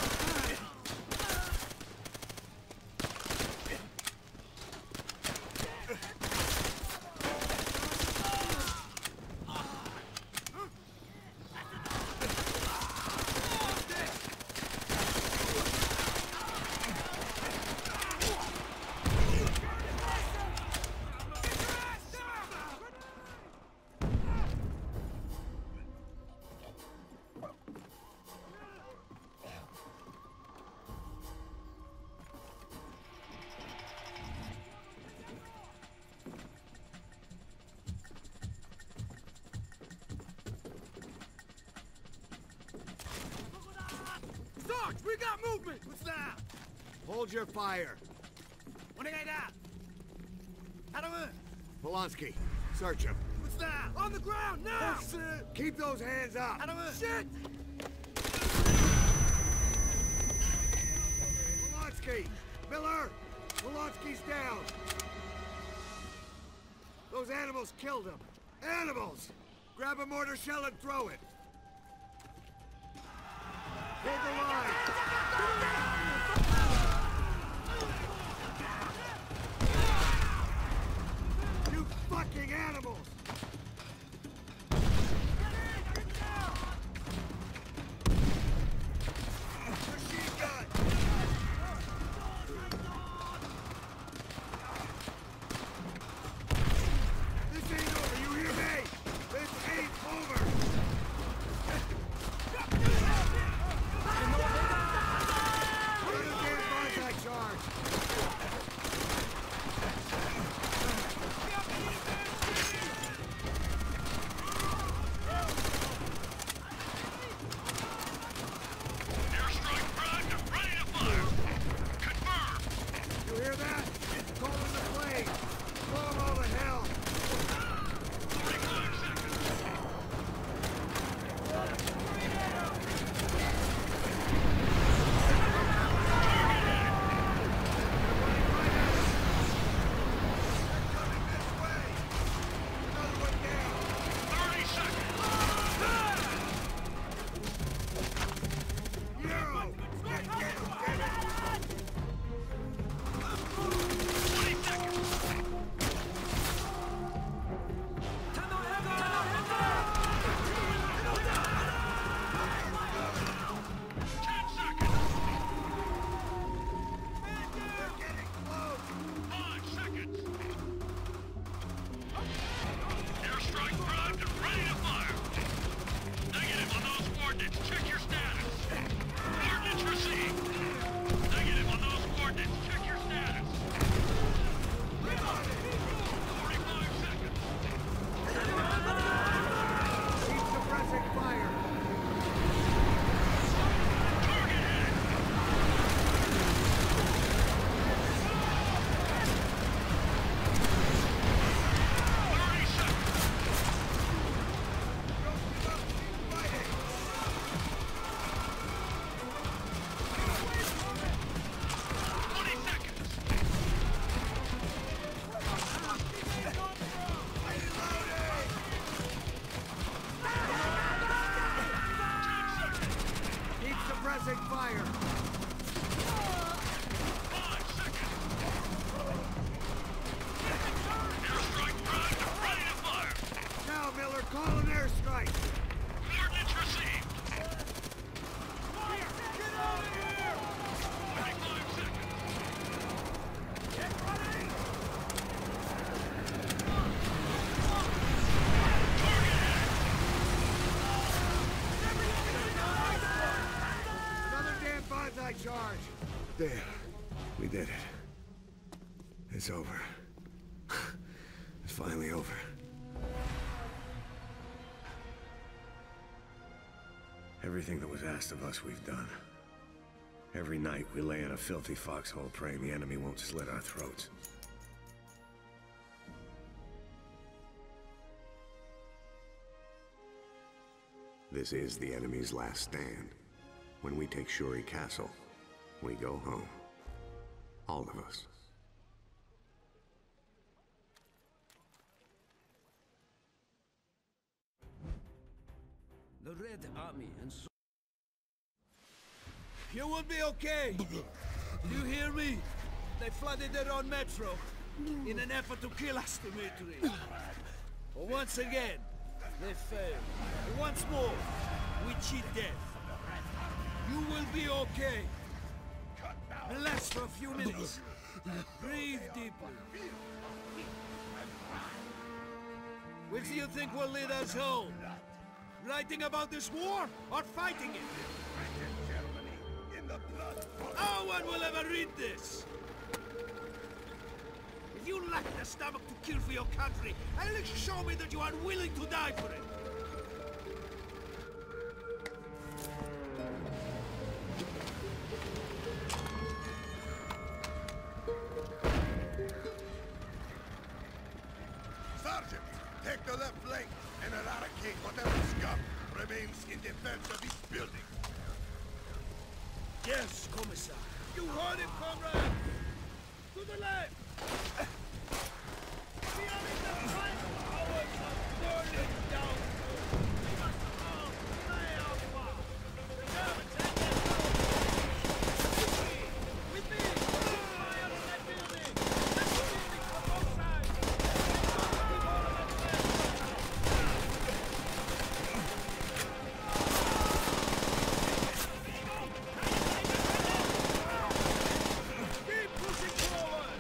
got movement! What's that? Hold your fire. What do you got? Adamant! Polonsky, search him. What's that? On the ground, now! That's it! Keep those hands up! Adamant! Shit! Polonsky! Miller! Polonsky's down! Those animals killed him! Animals! Grab a mortar shell and throw it! Hold the line! You fucking animals! Machine gun! This ain't over, you hear me? This ain't over! Charge! Airstrike primed and ready to fire. Confirm. You hear that? Call in the plane! Blow them all to hell! 45 seconds. Charge! There. We did it. It's over. It's finally over. Everything that was asked of us, we've done. Every night we lay in a filthy foxhole praying the enemy won't slit our throats. This is the enemy's last stand. When we take Shuri Castle, we go home. All of us. The Red Army and so... You will be okay. You hear me? They flooded their own metro in an effort to kill us, Dmitri. But once again, they failed. And once more, we cheat death. You will be okay. Relax for a few minutes. Breathe deeply. Which do you think will lead us home? Writing about this war or fighting it? No one will ever read this! If you lack the stomach to kill for your country, at least show me that you are willing to die for it! Sergeant. Take the left flank and eradicate whatever scum remains in defense of this building. Yes, Commissar. You heard him, comrade! To the left! We are in the final hours of burning down. We must all play our part. The Germans have their power. With me! Fire on that building! That's the building from both sides! It's going to keep all of us there! Keep pushing forward!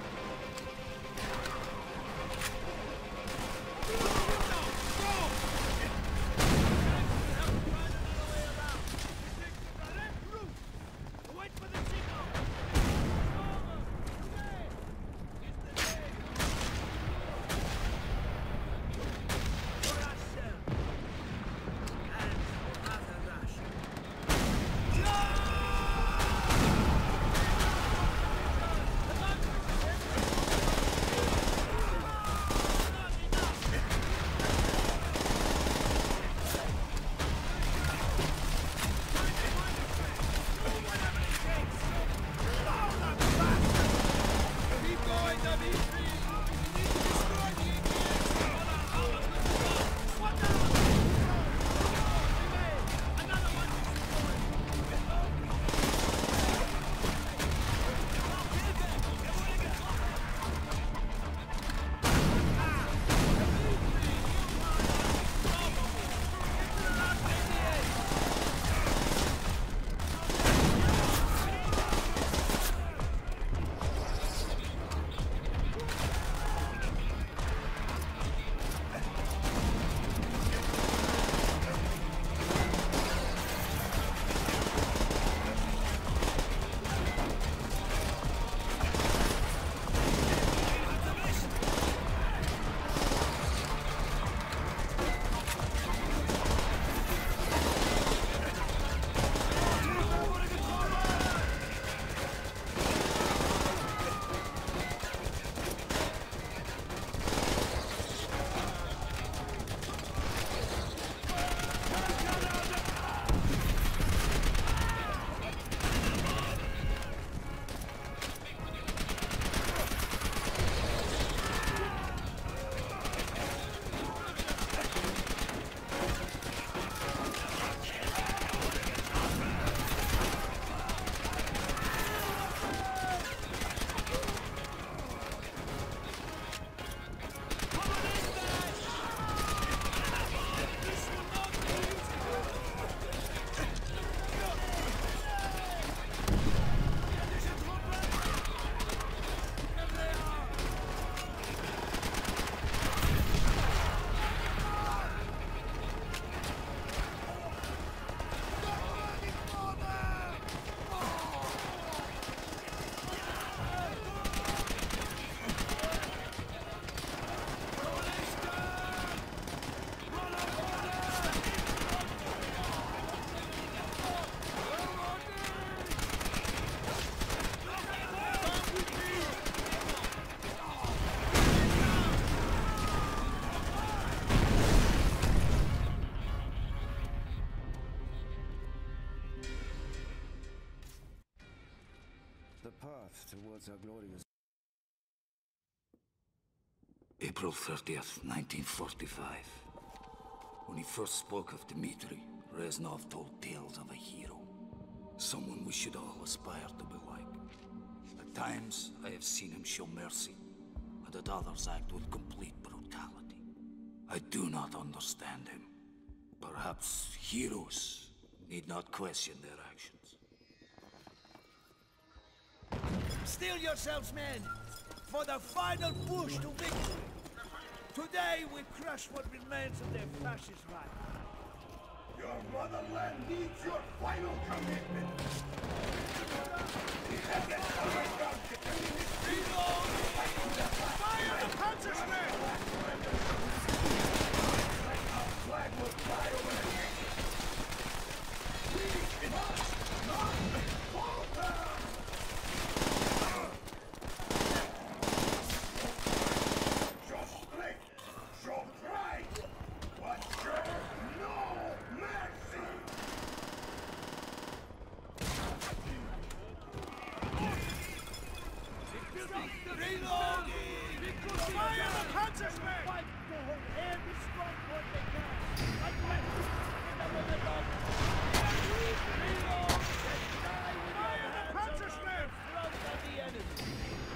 path towards our glorious... April 30th, 1945. When he first spoke of Dmitri, Reznov told tales of a hero. Someone we should all aspire to be like. At times, I have seen him show mercy, and at others act with complete brutality. I do not understand him. Perhaps heroes need not question their actions. Steel yourselves, men, for the final push to victory. Today we crush what remains of their fascist rival. Your motherland needs your final commitment. Reload! Fire the Panzersmen! Our flag will fly over the nation. We must not falter! Your strength, your Panzersmith! Fight to hold every strong point they can. Like men, give them what they got. Reload! And die with your hands on the front of the enemy.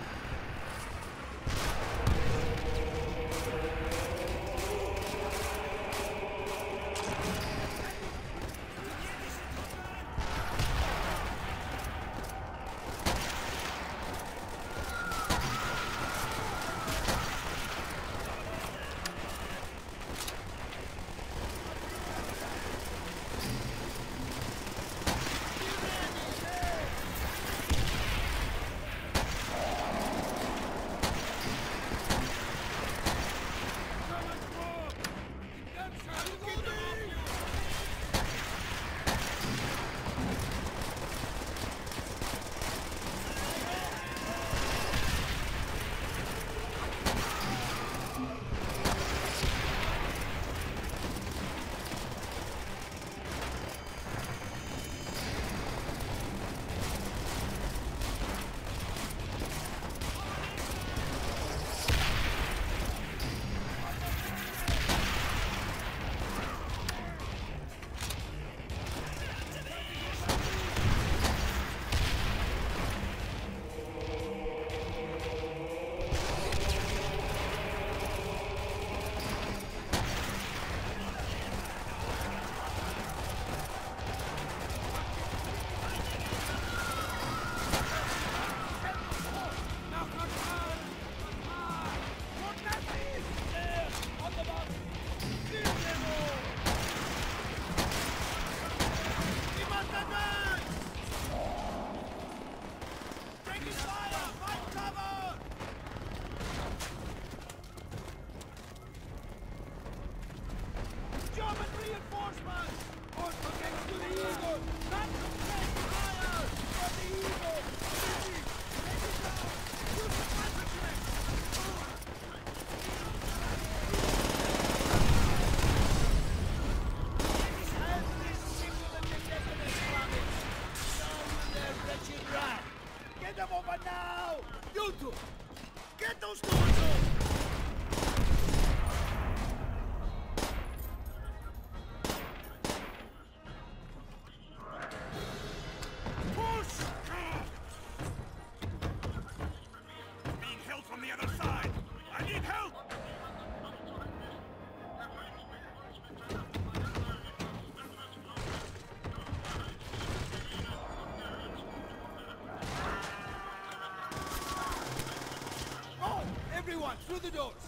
Get those doors open! Push! Being held from the other side! I need help! Everyone, through the doors!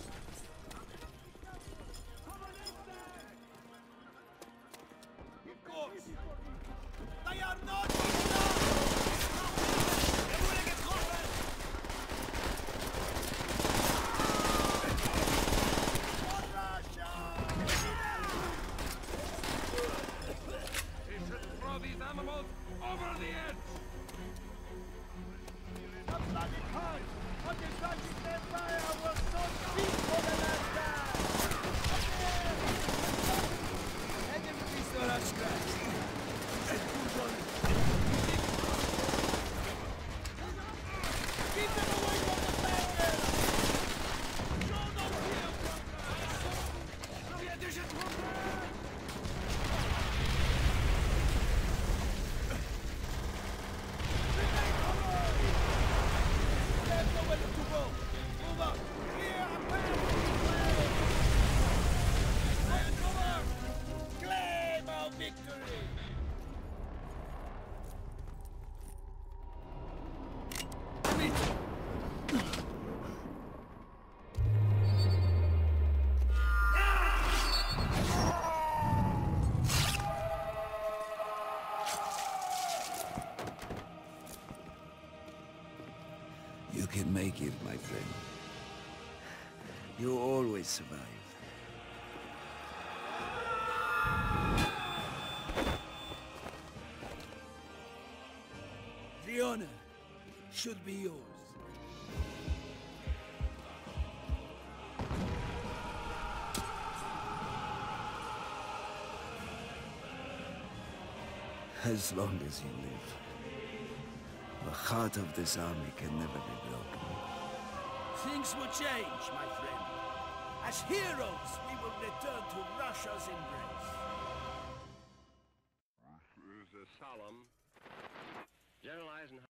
Of course! They are not enough! Everyone get covered! For Russia! They should throw these animals over the edge! The bloody heart of the Russian Empire will so speak for the last time! And then we saw our scratch. Keep them away from the barrier! Show them here, Soviet Russian There's nowhere to go! Move up! Clear a path! Stand cover! Claim our victory! You can make it, my friend. You always survive. The honor should be yours. As long as you live. The heart of this army can never be broken. Things will change, my friend. As heroes, we will return to Russia's embrace. It was a solemn. General Eisenhower.